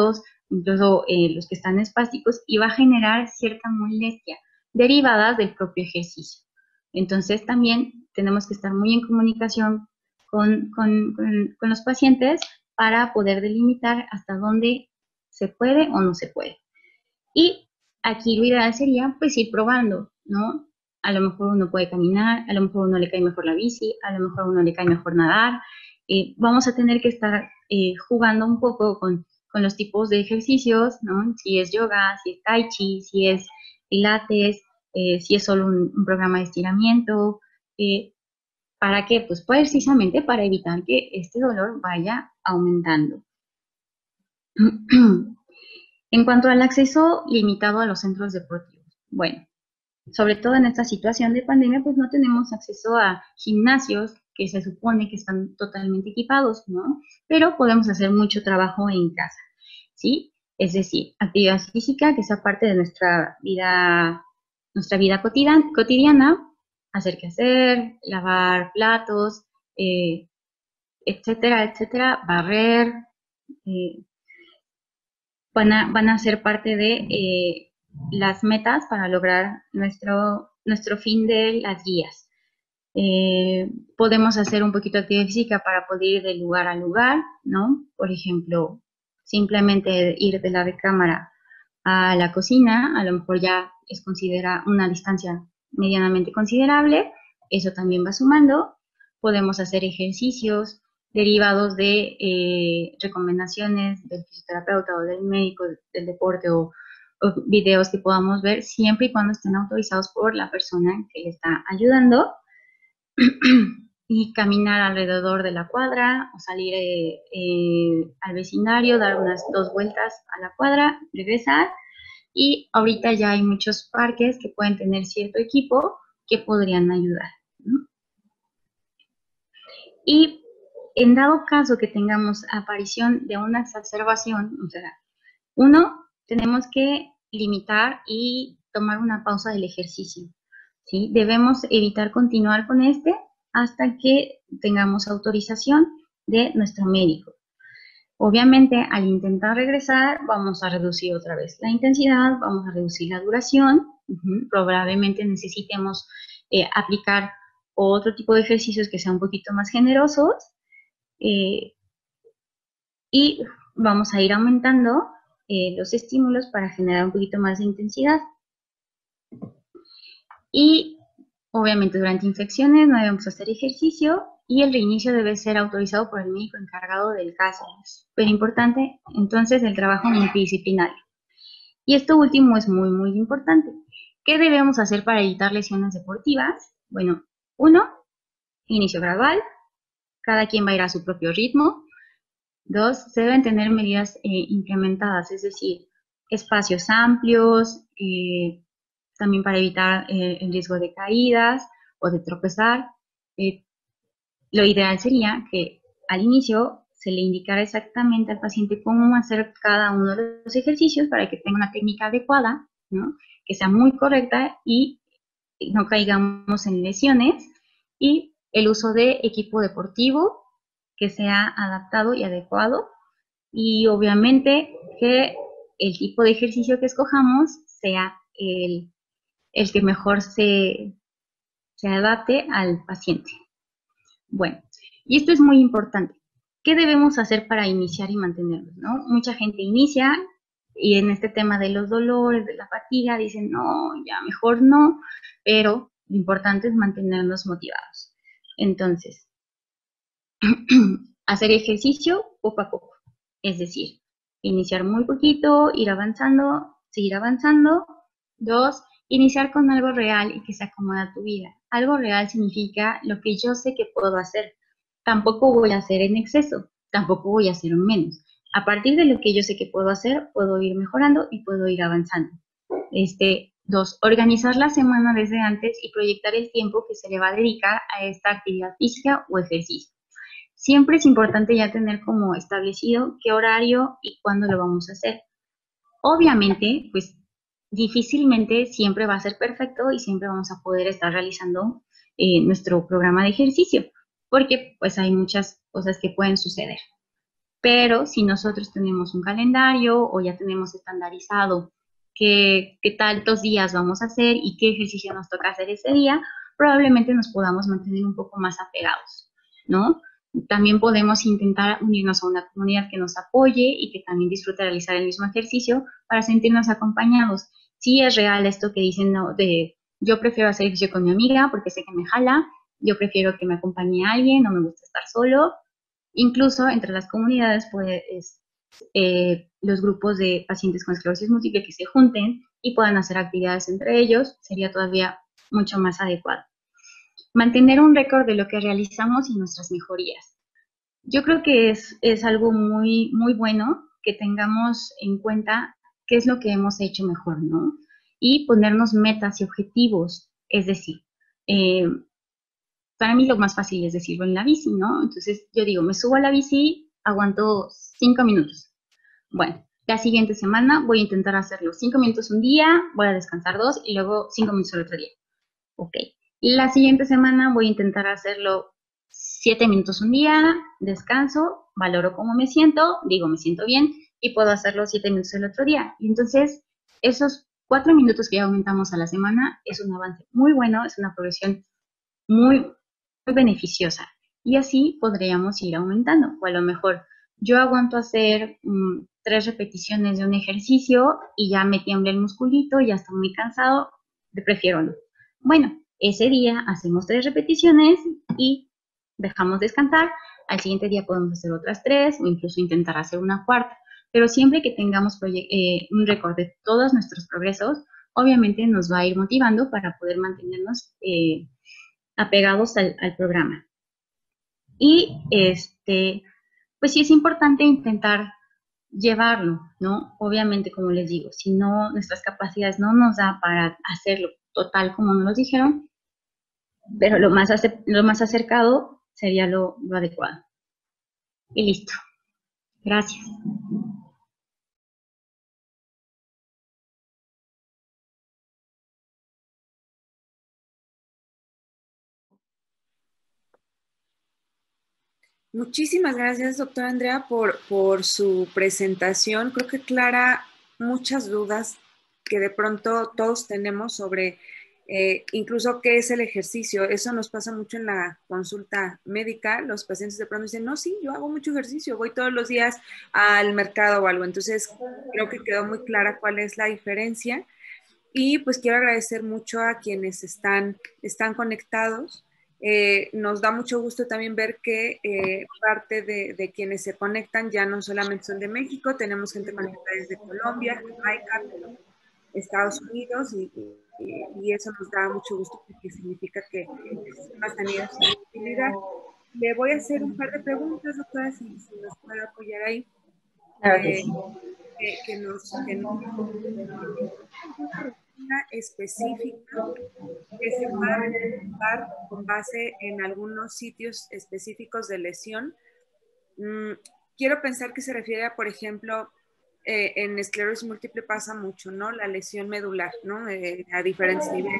incluso eh, los que están espásticos, y va a generar cierta molestia derivadas del propio ejercicio. Entonces también tenemos que estar muy en comunicación con, con, con, con los pacientes para poder delimitar hasta dónde se puede o no se puede. Y aquí lo ideal sería pues ir probando, ¿no? A lo mejor uno puede caminar, a lo mejor uno le cae mejor la bici, a lo mejor uno le cae mejor nadar. Eh, vamos a tener que estar eh, jugando un poco con, con los tipos de ejercicios, ¿no? Si es yoga, si es tai chi, si es pilates, eh, si es solo un, un programa de estiramiento. Eh, ¿Para qué? Pues precisamente para evitar que este dolor vaya aumentando. En cuanto al acceso limitado a los centros deportivos, bueno, sobre todo en esta situación de pandemia, pues no tenemos acceso a gimnasios que se supone que están totalmente equipados, ¿no? Pero podemos hacer mucho trabajo en casa, ¿sí? Es decir, actividad física que sea parte de nuestra vida, nuestra vida cotidiana, cotidiana hacer que hacer, lavar platos, eh, etcétera, etcétera, barrer, eh, van a, van a ser parte de eh, las metas para lograr nuestro, nuestro fin de las guías. Eh, podemos hacer un poquito de actividad física para poder ir de lugar a lugar, ¿no? Por ejemplo, simplemente ir de la recámara a la cocina, a lo mejor ya es considera una distancia medianamente considerable, eso también va sumando. Podemos hacer ejercicios derivados de eh, recomendaciones del fisioterapeuta o del médico del deporte o, o videos que podamos ver, siempre y cuando estén autorizados por la persona que le está ayudando. Y caminar alrededor de la cuadra o salir eh, eh, al vecindario, dar unas dos vueltas a la cuadra, regresar. Y ahorita ya hay muchos parques que pueden tener cierto equipo que podrían ayudar, ¿no? Y en dado caso que tengamos aparición de una exacerbación, o sea, uno, tenemos que limitar y tomar una pausa del ejercicio, ¿sí? Debemos evitar continuar con este hasta que tengamos autorización de nuestro médico. Obviamente, al intentar regresar, vamos a reducir otra vez la intensidad, vamos a reducir la duración, uh-huh. Probablemente necesitemos eh, aplicar otro tipo de ejercicios que sean un poquito más generosos eh, y vamos a ir aumentando eh, los estímulos para generar un poquito más de intensidad. Y obviamente durante infecciones no debemos hacer ejercicio y el reinicio debe ser autorizado por el médico encargado del caso. Es súper importante, entonces, el trabajo multidisciplinario. Y esto último es muy, muy importante. ¿Qué debemos hacer para evitar lesiones deportivas? Bueno, uno, inicio gradual. Cada quien va a ir a su propio ritmo. Dos, se deben tener medidas eh, implementadas, es decir, espacios amplios, eh, también para evitar eh, el riesgo de caídas o de tropezar. Eh, lo ideal sería que al inicio se le indicara exactamente al paciente cómo hacer cada uno de los ejercicios para que tenga una técnica adecuada, ¿no? Que sea muy correcta y no caigamos en lesiones, y el uso de equipo deportivo que sea adaptado y adecuado, y obviamente que el tipo de ejercicio que escojamos sea el, el que mejor se, se adapte al paciente. Bueno, y esto es muy importante. ¿Qué debemos hacer para iniciar y mantenernos, ¿no? Mucha gente inicia y en este tema de los dolores, de la fatiga, dicen, no, ya mejor no, pero lo importante es mantenernos motivados. Entonces, hacer ejercicio poco a poco, es decir, iniciar muy poquito, ir avanzando, seguir avanzando. Dos, iniciar con algo real y que se acomoda a tu vida. Algo real significa lo que yo sé que puedo hacer. Tampoco voy a hacer en exceso, tampoco voy a hacer en menos. A partir de lo que yo sé que puedo hacer, puedo ir mejorando y puedo ir avanzando. Este, dos, organizar la semana desde antes y proyectar el tiempo que se le va a dedicar a esta actividad física o ejercicio. Siempre es importante ya tener como establecido qué horario y cuándo lo vamos a hacer. Obviamente, pues difícilmente siempre va a ser perfecto y siempre vamos a poder estar realizando eh, nuestro programa de ejercicio, porque pues hay muchas cosas que pueden suceder. Pero si nosotros tenemos un calendario o ya tenemos estandarizado qué, qué tantos días vamos a hacer y qué ejercicio nos toca hacer ese día, probablemente nos podamos mantener un poco más apegados, ¿no? También podemos intentar unirnos a una comunidad que nos apoye y que también disfrute realizar el mismo ejercicio para sentirnos acompañados. Sí es real esto que dicen, ¿no? De yo prefiero hacer ejercicio con mi amiga porque sé que me jala, yo prefiero que me acompañe alguien, no me gusta estar solo. Incluso entre las comunidades, pues, eh, los grupos de pacientes con esclerosis múltiple que se junten y puedan hacer actividades entre ellos, sería todavía mucho más adecuado. Mantener un récord de lo que realizamos y nuestras mejorías. Yo creo que es, es algo muy, muy bueno que tengamos en cuenta qué es lo que hemos hecho mejor, ¿no? Y ponernos metas y objetivos, es decir, eh, para mí lo más fácil es decirlo en la bici, ¿no? Entonces yo digo, me subo a la bici, aguanto cinco minutos. Bueno, la siguiente semana voy a intentar hacerlo cinco minutos un día, voy a descansar dos y luego cinco minutos el otro día. Ok. La siguiente semana voy a intentar hacerlo siete minutos un día, descanso, valoro cómo me siento, digo, me siento bien y puedo hacerlo siete minutos el otro día. Y entonces, esos cuatro minutos que ya aumentamos a la semana es un avance muy bueno, es una progresión muy, muy beneficiosa. Y así podríamos ir aumentando. O a lo mejor yo aguanto hacer um, tres repeticiones de un ejercicio y ya me tiembla el musculito, ya está muy cansado, prefiero no. Bueno, ese día hacemos tres repeticiones y dejamos descansar. Al siguiente día podemos hacer otras tres o incluso intentar hacer una cuarta. Pero siempre que tengamos eh, un récord de todos nuestros progresos, obviamente nos va a ir motivando para poder mantenernos eh, apegados al, al programa. Y este, pues sí es importante intentar llevarlo, ¿no? Obviamente, como les digo, si no, nuestras capacidades no nos da para hacerlo total como nos lo dijeron, pero lo más, lo más acercado sería lo, lo adecuado. Y listo. Gracias. Muchísimas gracias, doctora Andrea, por, por su presentación. Creo que aclara muchas dudas que de pronto todos tenemos sobre eh, incluso qué es el ejercicio. Eso nos pasa mucho en la consulta médica. Los pacientes de pronto dicen, no, sí, yo hago mucho ejercicio, voy todos los días al mercado o algo. Entonces, creo que quedó muy clara cuál es la diferencia. Y pues quiero agradecer mucho a quienes están, están conectados. Eh, nos da mucho gusto también ver que eh, parte de, de quienes se conectan ya no solamente son de México, tenemos gente conectada desde Colombia, Jamaica, Estados Unidos, y, y, y eso nos da mucho gusto porque significa que el sistema de sanidad es una utilidad. Le voy a hacer un par de preguntas, doctora, si, si nos puede apoyar ahí. Claro que sí. Que, que nos... Que nos una específica que se pueda recomendar con base en algunos sitios específicos de lesión. Mm, quiero pensar que se refiere a, por ejemplo, eh, en esclerosis múltiple pasa mucho, ¿no? La lesión medular, ¿no? Eh, a diferentes niveles.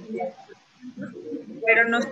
Pero no sé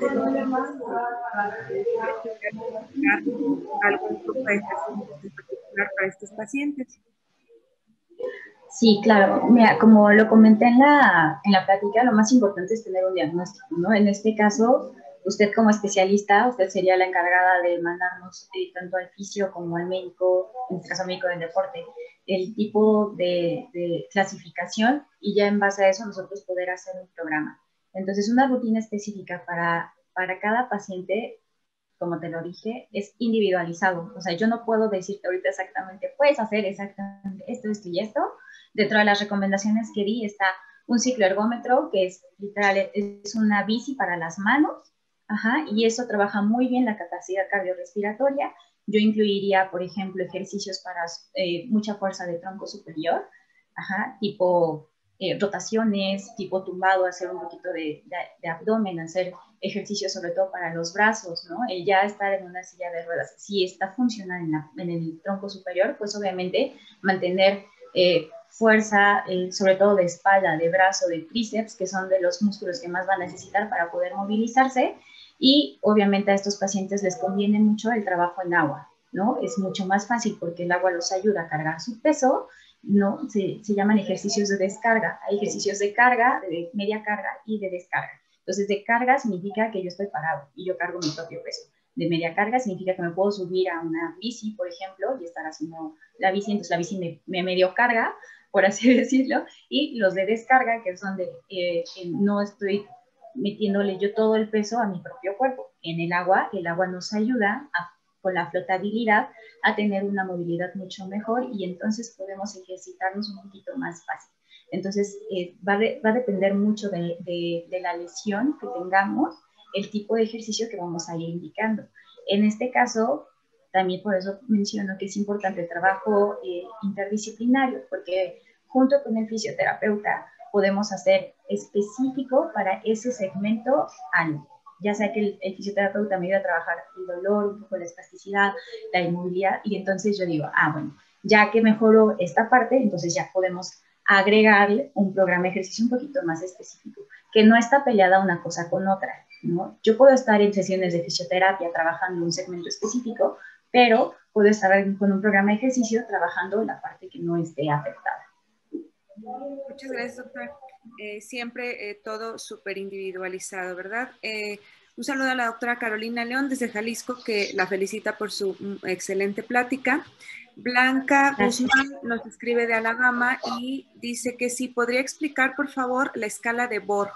algún grupo de ejercicios en particular para estos pacientes. Sí, claro. Mira, como lo comenté en la, en la plática, lo más importante es tener un diagnóstico, ¿no? En este caso, usted como especialista, usted sería la encargada de mandarnos eh, tanto al fisio como al médico, en este caso médico del deporte, el tipo de, de clasificación y ya en base a eso nosotros poder hacer un programa. Entonces, una rutina específica para, para cada paciente, como te lo dije, es individualizado. O sea, yo no puedo decirte ahorita exactamente, puedes hacer exactamente esto, esto y esto. Dentro de las recomendaciones que di está un cicloergómetro, que es literal, es una bici para las manos, ajá, y eso trabaja muy bien la capacidad cardiorrespiratoria. Yo incluiría, por ejemplo, ejercicios para eh, mucha fuerza de tronco superior, ajá, tipo eh, rotaciones, tipo tumbado, hacer un poquito de, de, de abdomen, hacer ejercicios sobre todo para los brazos, ¿no? El ya estar en una silla de ruedas, si está funcionando en, la, en el tronco superior, pues obviamente mantener eh, fuerza, eh, sobre todo de espalda, de brazo, de tríceps, que son de los músculos que más van a necesitar para poder movilizarse, y obviamente a estos pacientes les conviene mucho el trabajo en agua, ¿no? Es mucho más fácil porque el agua los ayuda a cargar su peso, ¿no? Se, se llaman ejercicios de descarga. Hay ejercicios de carga, de media carga y de descarga. Entonces, de carga significa que yo estoy parado y yo cargo mi propio peso. De media carga significa que me puedo subir a una bici, por ejemplo, y estar haciendo la bici, entonces la bici me, me medio carga, por así decirlo, y los de descarga, que es donde eh, no estoy metiéndole yo todo el peso a mi propio cuerpo. En el agua, el agua nos ayuda a, con la flotabilidad a tener una movilidad mucho mejor y entonces podemos ejercitarnos un poquito más fácil. Entonces, eh, va, de, va a depender mucho de, de, de la lesión que tengamos, el tipo de ejercicio que vamos a ir indicando. En este caso, también por eso menciono que es importante el trabajo eh, interdisciplinario, porque junto con el fisioterapeuta podemos hacer específico para ese segmento algo. Ya sea que el, el fisioterapeuta me ayude a trabajar el dolor, un poco la espasticidad, la inmovilidad, y entonces yo digo, ah, bueno, ya que mejoró esta parte, entonces ya podemos agregarle un programa de ejercicio un poquito más específico, que no está peleada una cosa con otra, ¿no? Yo puedo estar en sesiones de fisioterapia trabajando un segmento específico, pero puedo estar con un programa de ejercicio trabajando la parte que no esté afectada. Muchas gracias, doctora. Eh, siempre eh, todo súper individualizado, ¿verdad? Eh, un saludo a la doctora Carolina León desde Jalisco, que la felicita por su mm, excelente plática. Blanca Gracias. Guzmán nos escribe de Alabama y dice que sí, ¿podría explicar, por favor, la escala de Borg?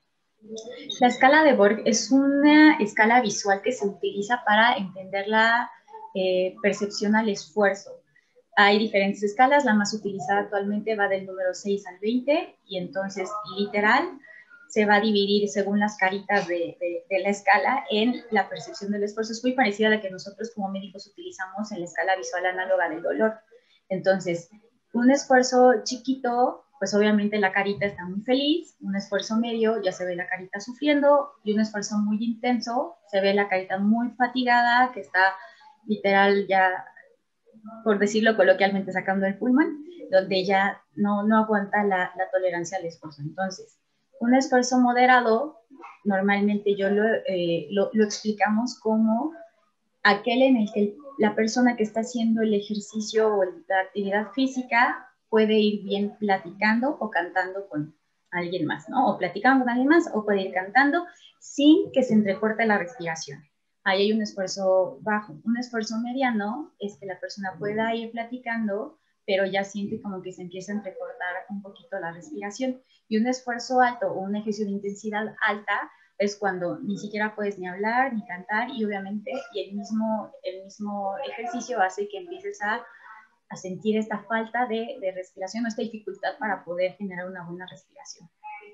La escala de Borg es una escala visual que se utiliza para entender la eh, percepción al esfuerzo. Hay diferentes escalas, la más utilizada actualmente va del número seis al veinte y entonces literal se va a dividir según las caritas de, de, de la escala en la percepción del esfuerzo. Es muy parecida a la que nosotros como médicos utilizamos en la escala visual análoga del dolor. Entonces, un esfuerzo chiquito, pues obviamente la carita está muy feliz, un esfuerzo medio ya se ve la carita sufriendo y un esfuerzo muy intenso se ve la carita muy fatigada, que está literal ya, por decirlo coloquialmente, sacando el pulmón, donde ya no, no aguanta la, la tolerancia al esfuerzo. Entonces, un esfuerzo moderado, normalmente yo lo, eh, lo, lo explicamos como aquel en el que la persona que está haciendo el ejercicio o la actividad física puede ir bien platicando o cantando con alguien más, ¿no? O platicando con alguien más o puede ir cantando sin que se entrecorte la respiración. Ahí hay un esfuerzo bajo. Un esfuerzo mediano es que la persona pueda ir platicando, pero ya siente como que se empieza a entrecortar un poquito la respiración. Y un esfuerzo alto o un ejercicio de intensidad alta es cuando ni siquiera puedes ni hablar ni cantar y obviamente y el mismo, el mismo ejercicio hace que empieces a, a sentir esta falta de, de respiración o esta dificultad para poder generar una buena respiración.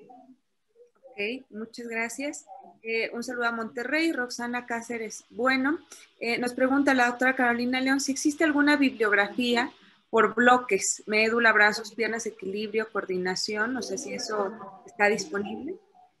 Ok, muchas gracias. Eh, un saludo a Monterrey, Roxana Cáceres. Bueno, eh, nos pregunta la doctora Carolina León si existe alguna bibliografía por bloques, médula, brazos, piernas, equilibrio, coordinación, no sé si eso está disponible.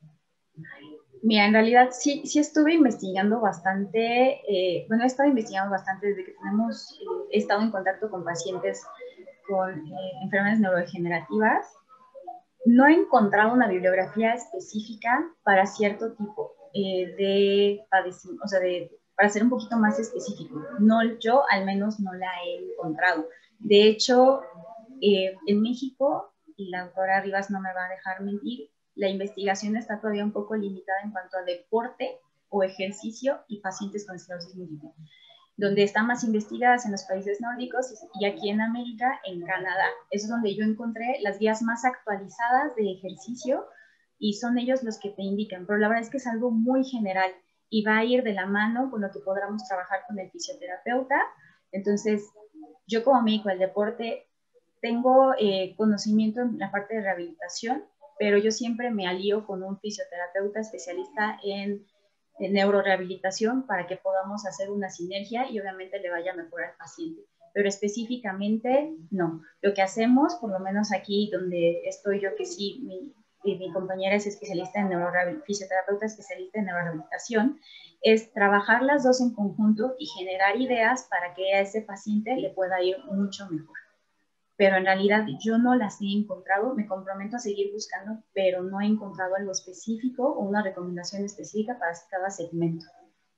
Mira, en realidad sí, sí estuve investigando bastante, eh, bueno, he estado investigando bastante desde que tenemos, eh, he estado en contacto con pacientes con eh, enfermedades neurodegenerativas. No he encontrado una bibliografía específica para cierto tipo eh, de padecimiento, o sea, de, para ser un poquito más específico. No, yo al menos no la he encontrado. De hecho, eh, en México, y la doctora Rivas no me va a dejar mentir, la investigación está todavía un poco limitada en cuanto a deporte o ejercicio y pacientes con esclerosis múltiple, donde están más investigadas en los países nórdicos y aquí en América, en Canadá. Eso es donde yo encontré las guías más actualizadas de ejercicio y son ellos los que te indican, pero la verdad es que es algo muy general y va a ir de la mano con lo que podamos trabajar con el fisioterapeuta. Entonces, yo como médico del deporte tengo eh, conocimiento en la parte de rehabilitación, pero yo siempre me alío con un fisioterapeuta especialista en, en neurorehabilitación para que podamos hacer una sinergia y obviamente le vaya mejor al paciente. Pero específicamente, no. Lo que hacemos, por lo menos aquí donde estoy yo, que sí, mi, mi compañera es especialista en neurorehabilitación, fisioterapeuta especialista en neurorehabilitación, es trabajar las dos en conjunto y generar ideas para que a ese paciente le pueda ir mucho mejor. Pero en realidad yo no las he encontrado, me comprometo a seguir buscando, pero no he encontrado algo específico o una recomendación específica para cada segmento.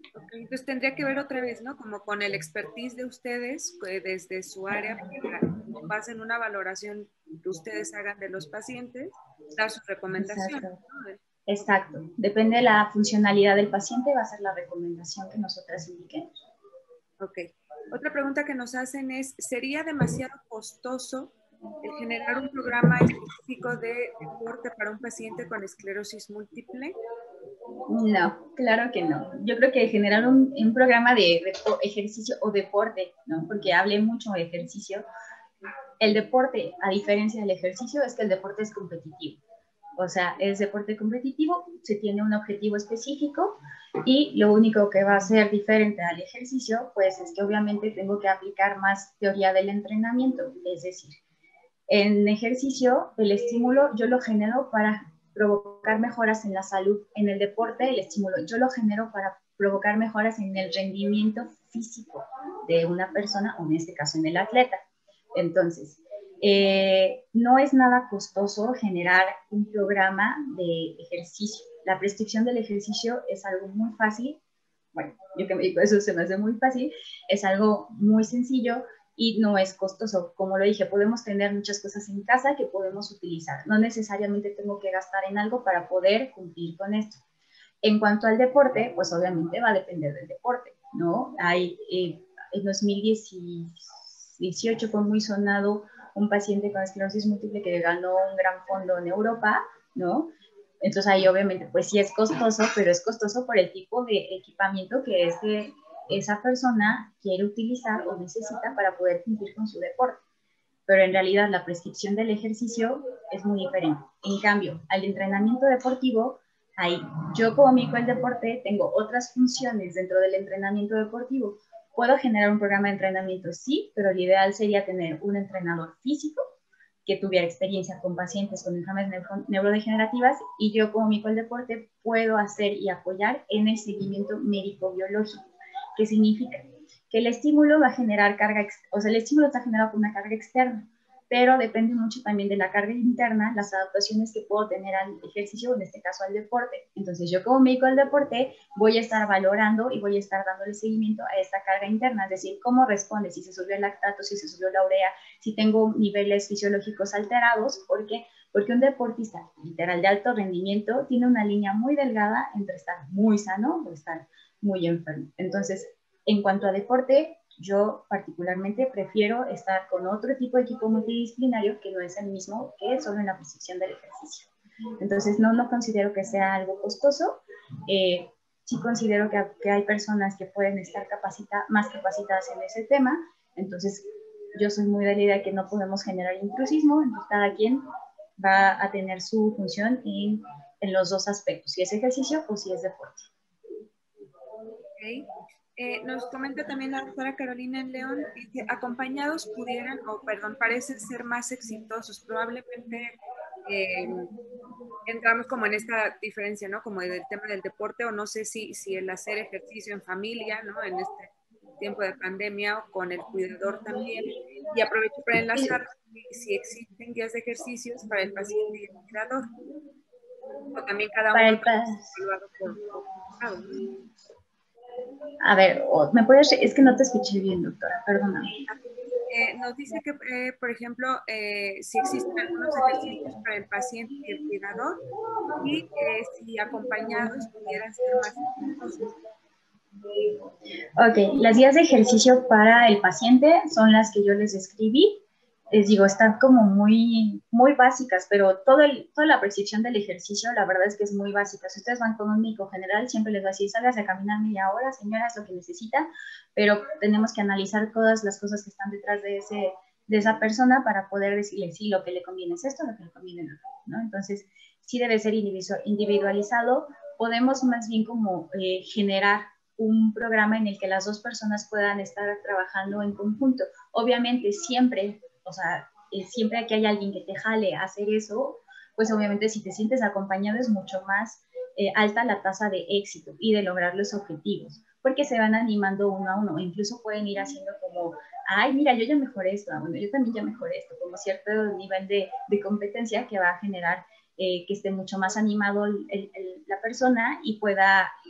Ok, entonces tendría que ver otra vez, ¿no? Como con el expertise de ustedes, eh, desde su área, para, con base en una valoración que ustedes hagan de los pacientes, dar sus recomendaciones, Exacto. ¿no? Exacto. Depende de la funcionalidad del paciente, va a ser la recomendación que nosotras indiquemos. Ok. Otra pregunta que nos hacen es, ¿sería demasiado costoso el generar un programa específico de deporte para un paciente con esclerosis múltiple? No, claro que no. Yo creo que generar un, un programa de, de ejercicio o deporte, ¿no? Porque hablé mucho de ejercicio. El deporte, a diferencia del ejercicio, es que el deporte es competitivo. O sea, es deporte competitivo, se tiene un objetivo específico y lo único que va a ser diferente al ejercicio, pues es que obviamente tengo que aplicar más teoría del entrenamiento. Es decir, en ejercicio, el estímulo yo lo genero para provocar mejoras en la salud. En el deporte, el estímulo yo lo genero para provocar mejoras en el rendimiento físico de una persona, o en este caso en el atleta. Entonces, eh, no es nada costoso generar un programa de ejercicio. La prescripción del ejercicio es algo muy fácil. Bueno, yo que me digo eso se me hace muy fácil. Es algo muy sencillo y no es costoso. Como lo dije, podemos tener muchas cosas en casa que podemos utilizar. No necesariamente tengo que gastar en algo para poder cumplir con esto. En cuanto al deporte, pues obviamente va a depender del deporte, ¿no? Hay, eh, en dos mil dieciocho fue muy sonado un paciente con esclerosis múltiple que ganó un gran fondo en Europa, ¿no? Entonces ahí obviamente pues sí es costoso, pero es costoso por el tipo de equipamiento que ese, esa persona quiere utilizar o necesita para poder cumplir con su deporte. Pero en realidad la prescripción del ejercicio es muy diferente. En cambio, al entrenamiento deportivo, ahí yo como médico del deporte tengo otras funciones dentro del entrenamiento deportivo. Puedo generar un programa de entrenamiento, sí, pero lo ideal sería tener un entrenador físico que tuviera experiencia con pacientes con enfermedades neurodegenerativas y yo como médico del deporte puedo hacer y apoyar en el seguimiento médico-biológico. ¿Qué significa? Que el estímulo va a generar carga, o sea, el estímulo está generado por una carga externa, pero depende mucho también de la carga interna, las adaptaciones que puedo tener al ejercicio, en este caso al deporte. Entonces yo como médico del deporte voy a estar valorando y voy a estar dándole seguimiento a esta carga interna, es decir, cómo responde, si se subió el lactato, si se subió la urea, si tengo niveles fisiológicos alterados, ¿por qué? Porque un deportista literal de alto rendimiento tiene una línea muy delgada entre estar muy sano o estar muy enfermo. Entonces, en cuanto a deporte, yo particularmente prefiero estar con otro tipo de equipo multidisciplinario que no es el mismo que solo en la prescripción del ejercicio. Entonces, no, no considero que sea algo costoso. Eh, sí considero que, que hay personas que pueden estar capacita, más capacitadas en ese tema. Entonces, yo soy muy de la idea que no podemos generar intrusismo. Entonces, cada quien va a tener su función en, en los dos aspectos, si es ejercicio o si es deporte. Okay. Eh, nos comenta también la doctora Carolina en León, dice, acompañados pudieran, o perdón, parecen ser más exitosos. Probablemente eh, entramos como en esta diferencia, ¿no? Como del tema del deporte, o no sé si, si el hacer ejercicio en familia, ¿no? En este tiempo de pandemia o con el cuidador también. Y aprovecho para enlazar si existen guías de ejercicios para el paciente y el cuidador. O también cada Para uno el es evaluado por, por lado, ¿no? A ver, ¿me puedes? Es que no te escuché bien, doctora, perdóname. Eh, nos dice que, eh, por ejemplo, eh, si existen algunos ejercicios para el paciente y el cuidador y eh, si acompañados pudieran ser más exitosos. Ok, las guías de ejercicio para el paciente son las que yo les escribí. Les digo, están como muy, muy básicas, pero todo el, toda la prescripción del ejercicio, la verdad es que es muy básica. Si ustedes van con un médico general, siempre les va a decir, salgas a caminar media hora, señora, es lo que necesita, pero tenemos que analizar todas las cosas que están detrás de, ese, de esa persona para poder decirle, sí, lo que le conviene es esto, lo que le conviene es otro, ¿no? Entonces, sí debe ser individualizado. Podemos más bien como eh, generar un programa en el que las dos personas puedan estar trabajando en conjunto. Obviamente siempre, o sea, eh, siempre que hay alguien que te jale a hacer eso, pues obviamente si te sientes acompañado es mucho más eh, alta la tasa de éxito y de lograr los objetivos, porque se van animando uno a uno, e incluso pueden ir haciendo como, ay, mira, yo ya mejoré esto, bueno, yo también ya mejoré esto, como cierto nivel de, de competencia que va a generar eh, que esté mucho más animado el, el, la persona y pueda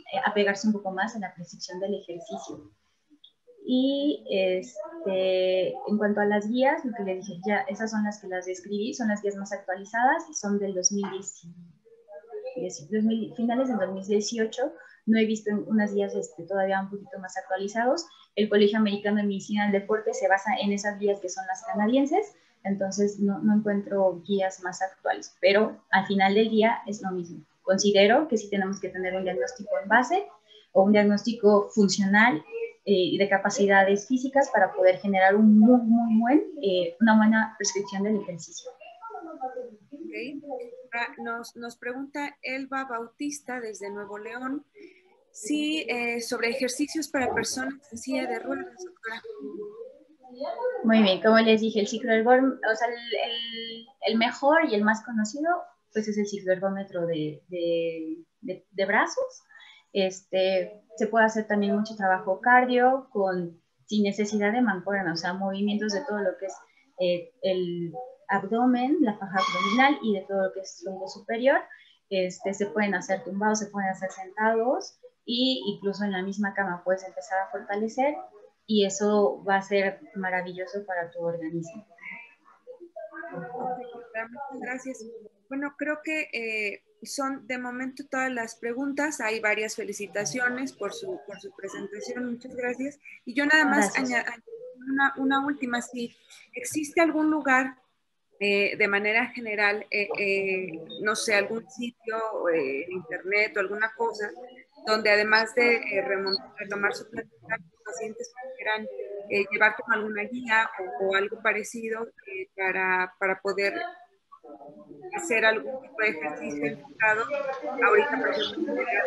eh, apegarse un poco más a la prescripción del ejercicio. Y este, en cuanto a las guías, lo que les dije, ya esas son las que las describí, son las guías más actualizadas, son del dos mil diez, dos mil, finales del dos mil dieciocho. No he visto unas guías este, todavía un poquito más actualizados. El Colegio Americano de Medicina del Deporte se basa en esas guías que son las canadienses, entonces no, no encuentro guías más actuales, pero al final del día es lo mismo. Considero que sí tenemos que tener un diagnóstico en base o un diagnóstico funcional y eh, de capacidades físicas para poder generar un muy, muy buen, eh, una buena prescripción del ejercicio. Okay. Ah, nos, nos pregunta Elba Bautista desde Nuevo León, sí, eh, sobre ejercicios para personas en silla de ruedas, doctora. Muy bien, como les dije, el cicloergómetro, o sea, el, el, el mejor y el más conocido, pues es el cicloergómetro de, de, de, de brazos. Este, se puede hacer también mucho trabajo cardio con, sin necesidad de mancuerna, o sea, movimientos de todo lo que es eh, el abdomen, la faja abdominal y de todo lo que es tronco superior. Este, se pueden hacer tumbados, se pueden hacer sentados y incluso en la misma cama puedes empezar a fortalecer y eso va a ser maravilloso para tu organismo. Ok, muchas gracias. Bueno, creo que eh, son de momento todas las preguntas. Hay varias felicitaciones por su, por su presentación. Muchas gracias. Y yo nada más añado una, una última. Si existe algún lugar eh, de manera general, eh, eh, no sé, algún sitio eh, en internet o alguna cosa, donde además de eh, remontar, retomar su plática, los pacientes quieran eh, llevar como alguna guía o, o algo parecido eh, para, para poder hacer algún tipo de ejercicio enfocado. Ahorita, por ejemplo,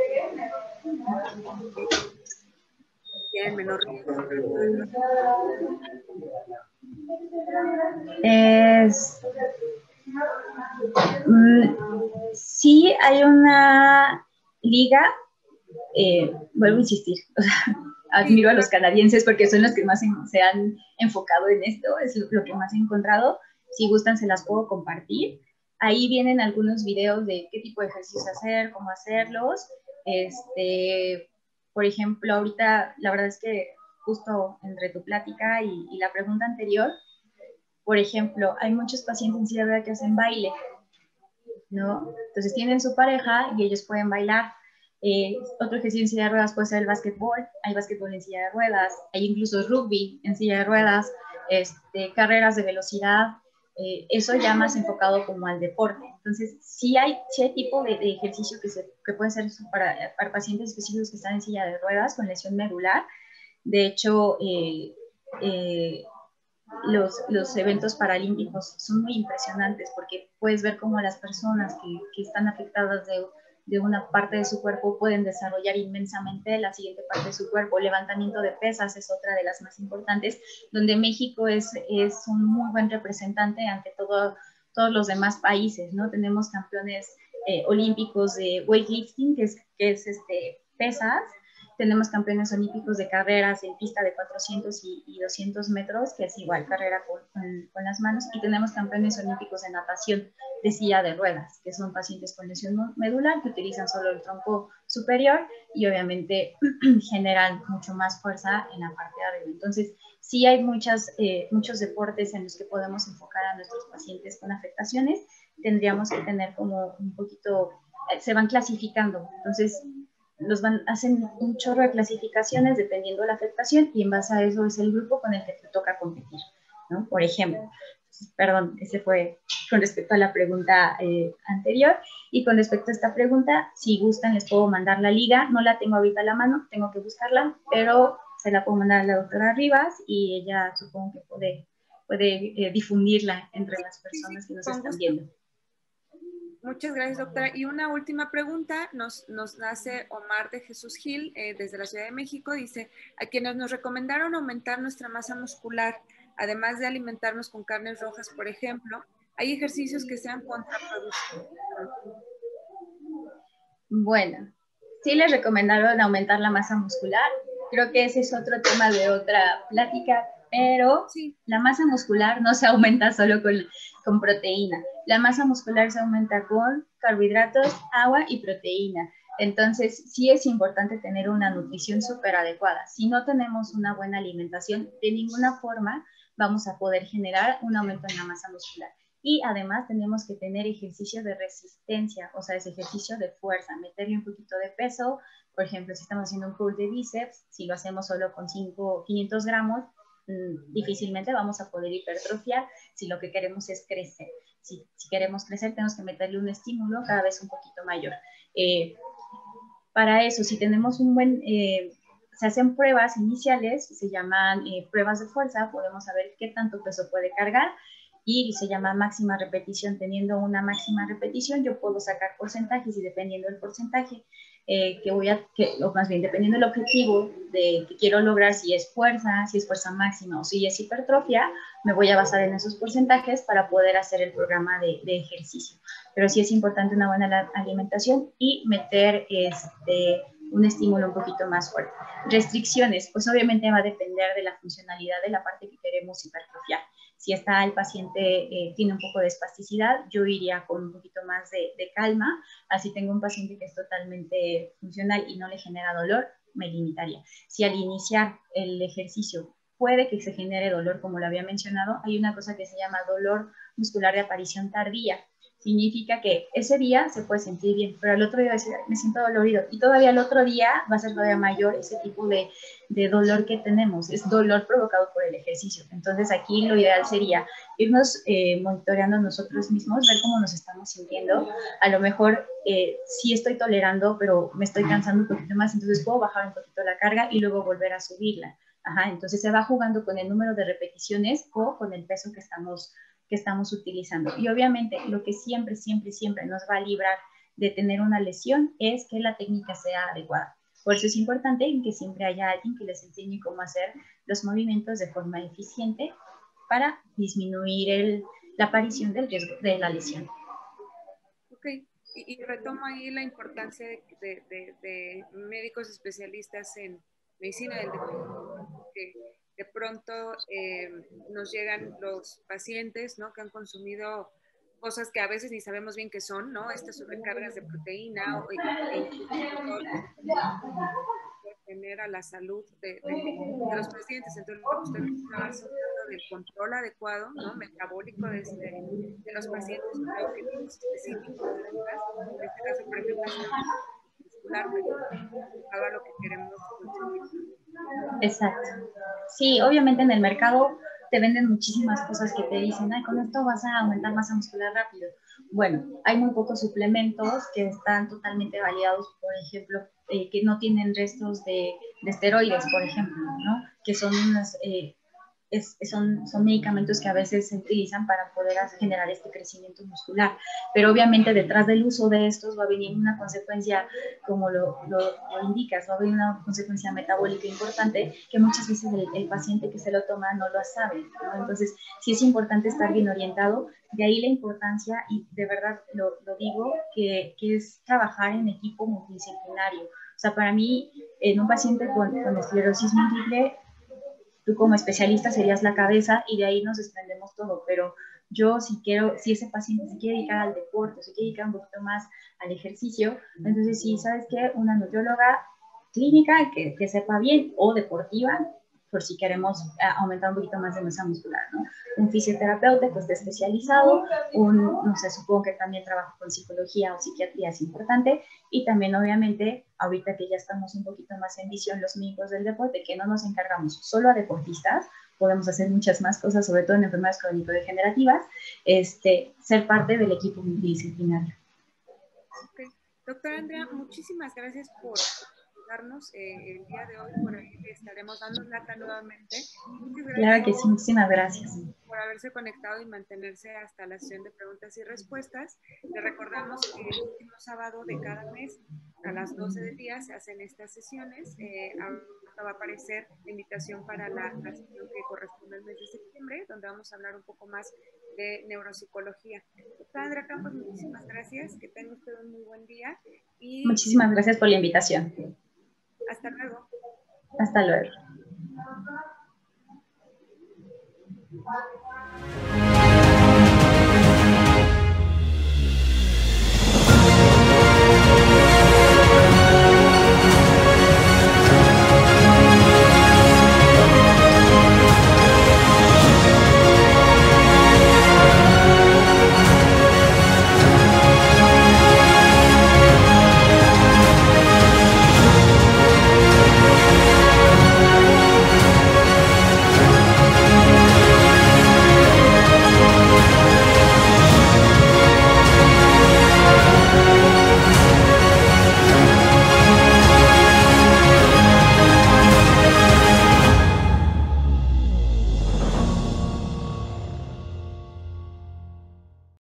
tienen menor riesgo. Es, mm, sí hay una liga, eh, vuelvo a insistir, o sea, admiro a los canadienses porque son los que más en, se han enfocado en esto, es lo, lo que más he encontrado. Si gustan se las puedo compartir. Ahí vienen algunos videos de qué tipo de ejercicios hacer, cómo hacerlos. Este, por ejemplo, ahorita la verdad es que justo entre tu plática y, y la pregunta anterior, por ejemplo, hay muchos pacientes en silla de ruedas que hacen baile, ¿no? Entonces tienen su pareja y ellos pueden bailar. Eh, otro ejercicio en silla de ruedas puede ser el básquetbol, hay básquetbol en silla de ruedas, hay incluso rugby en silla de ruedas, este, carreras de velocidad, eh, eso ya más enfocado como al deporte. Entonces, sí hay, sí hay tipo de, de ejercicio que, se, que puede ser para, para pacientes específicos que están en silla de ruedas con lesión medular. De hecho, eh, eh, Los, los eventos paralímpicos son muy impresionantes porque puedes ver cómo las personas que, que están afectadas de, de una parte de su cuerpo pueden desarrollar inmensamente la siguiente parte de su cuerpo. Levantamiento de pesas es otra de las más importantes, donde México es, es un muy buen representante ante todo, todos los demás países, ¿no? Tenemos campeones eh, olímpicos de weightlifting, que es, que es este, pesas. Tenemos campeones olímpicos de carreras en pista de cuatrocientos y, y doscientos metros, que es igual carrera con, con, con las manos. Y tenemos campeones olímpicos de natación de silla de ruedas, que son pacientes con lesión medular, que utilizan solo el tronco superior y obviamente generan mucho más fuerza en la parte de arriba. Entonces, sí hay muchas, eh, muchos deportes en los que podemos enfocar a nuestros pacientes con afectaciones. Tendríamos que tener como un poquito, eh, se van clasificando. Entonces, los van, hacen un chorro de clasificaciones dependiendo de la afectación y en base a eso es el grupo con el que te toca competir, ¿no? Por ejemplo, perdón, ese fue con respecto a la pregunta eh, anterior. Y con respecto a esta pregunta, si gustan les puedo mandar la liga, no la tengo ahorita a la mano, tengo que buscarla, pero se la puedo mandar a la doctora Rivas y ella supongo que puede, puede eh, difundirla entre las personas que nos están viendo. Muchas gracias, doctora. Y una última pregunta nos, nos hace Omar de Jesús Gil eh, desde la Ciudad de México. Dice, a quienes nos recomendaron aumentar nuestra masa muscular, además de alimentarnos con carnes rojas, por ejemplo, ¿hay ejercicios que sean contraproducentes? Bueno, sí les recomendaron aumentar la masa muscular. Creo que ese es otro tema de otra plática, pero sí, la masa muscular no se aumenta solo con, con proteína. La masa muscular se aumenta con carbohidratos, agua y proteína. Entonces, sí es importante tener una nutrición súper adecuada. Si no tenemos una buena alimentación, de ninguna forma vamos a poder generar un aumento en la masa muscular. Y además tenemos que tener ejercicio de resistencia, o sea, ese ejercicio de fuerza, meterle un poquito de peso. Por ejemplo, si estamos haciendo un curl de bíceps, si lo hacemos solo con cinco, quinientos gramos, mmm, difícilmente vamos a poder hipertrofiar si lo que queremos es crecer. Si, si queremos crecer, tenemos que meterle un estímulo cada vez un poquito mayor. Eh, para eso, si tenemos un buen... Eh, se hacen pruebas iniciales, se llaman eh, pruebas de fuerza, podemos saber qué tanto peso puede cargar, y se llama máxima repetición. Teniendo una máxima repetición, yo puedo sacar porcentajes, y dependiendo del porcentaje eh, que voy a, que, o más bien dependiendo del objetivo de que quiero lograr, si es fuerza, si es fuerza máxima o si es hipertrofia, me voy a basar en esos porcentajes para poder hacer el programa de, de ejercicio. Pero sí es importante una buena alimentación y meter este, un estímulo un poquito más fuerte. Restricciones, pues obviamente va a depender de la funcionalidad de la parte que queremos hipertrofiar. Si está el paciente, eh, tiene un poco de espasticidad, yo iría con un poquito más de, de calma. Así tengo un paciente que es totalmente funcional y no le genera dolor, me limitaría. Si al iniciar el ejercicio puede que se genere dolor, como lo había mencionado, hay una cosa que se llama dolor muscular de aparición tardía. Significa que ese día se puede sentir bien, pero al otro día va a decir, me siento dolorido, y todavía el otro día va a ser todavía mayor ese tipo de, de dolor que tenemos. Es dolor provocado por el ejercicio. Entonces aquí lo ideal sería irnos eh, monitoreando nosotros mismos, ver cómo nos estamos sintiendo. A lo mejor eh, sí estoy tolerando, pero me estoy cansando un poquito más, entonces puedo bajar un poquito la carga y luego volver a subirla. Ajá, entonces se va jugando con el número de repeticiones o con el peso que estamos que estamos utilizando. Y obviamente lo que siempre, siempre, siempre nos va a librar de tener una lesión es que la técnica sea adecuada. Por eso es importante que siempre haya alguien que les enseñe cómo hacer los movimientos de forma eficiente para disminuir el, la aparición del riesgo de la lesión. Ok, y, y retomo ahí la importancia de, de, de, de médicos especialistas en medicina del deporte, que de pronto eh, nos llegan los pacientes, ¿no?, que han consumido cosas que a veces ni sabemos bien qué son, ¿no? Estas sobrecargas de proteína o, e incluso por todo lo que genera la salud de, de, de los pacientes. Entonces, lo que usted estaba hablando del control adecuado, ¿no?, metabólico de, este, de los pacientes, creo que es específico de estas. En este caso, por ejemplo, es muscular, pero a lo que queremos conseguir. Exacto. Sí, obviamente en el mercado te venden muchísimas cosas que te dicen, ay, con esto vas a aumentar masa muscular rápido. Bueno, hay muy pocos suplementos que están totalmente validados, por ejemplo, eh, que no tienen restos de, de esteroides, por ejemplo, ¿no? Que son unas... Eh, Es, son, son medicamentos que a veces se utilizan para poder generar este crecimiento muscular, pero obviamente detrás del uso de estos va a venir una consecuencia, como lo, lo, lo indicas, va a venir una consecuencia metabólica importante que muchas veces el, el paciente que se lo toma no lo sabe, ¿no? Entonces sí es importante estar bien orientado, de ahí la importancia, y de verdad lo, lo digo, que, que es trabajar en equipo multidisciplinario. O sea, para mí, en un paciente con, con esclerosis múltiple, tú como especialista serías la cabeza y de ahí nos desprendemos todo, pero yo si quiero, si ese paciente se quiere dedicar al deporte, se quiere dedicar un poquito más al ejercicio, entonces sí, ¿sabes qué? Una nutrióloga clínica que, que sepa bien, o deportiva, por si queremos aumentar un poquito más de masa muscular, ¿no? Un fisioterapeuta que esté especializado, un, no sé, supongo que también trabajo con psicología o psiquiatría, es importante, y también obviamente, ahorita que ya estamos un poquito más en visión los médicos del deporte, que no nos encargamos solo a deportistas, podemos hacer muchas más cosas, sobre todo en enfermedades crónico-degenerativas, este, ser parte del equipo multidisciplinario. Okay. Doctora Andrea, muchísimas gracias por darnos eh, el día de hoy. Por ahí le estaremos dando lata nuevamente. Muchas gracias. Claro que sí, muchísimas gracias. Por haberse conectado y mantenerse hasta la sesión de preguntas y respuestas. Le recordamos que el último sábado de cada mes a las doce del día se hacen estas sesiones. Eh, ahorita va a aparecer la invitación para la, la sesión que corresponde al mes de septiembre, donde vamos a hablar un poco más de neuropsicología. Doctora Andrea Campos, muchísimas gracias. Que tenga usted un muy buen día. Y muchísimas gracias por la invitación. Hasta luego. Hasta luego.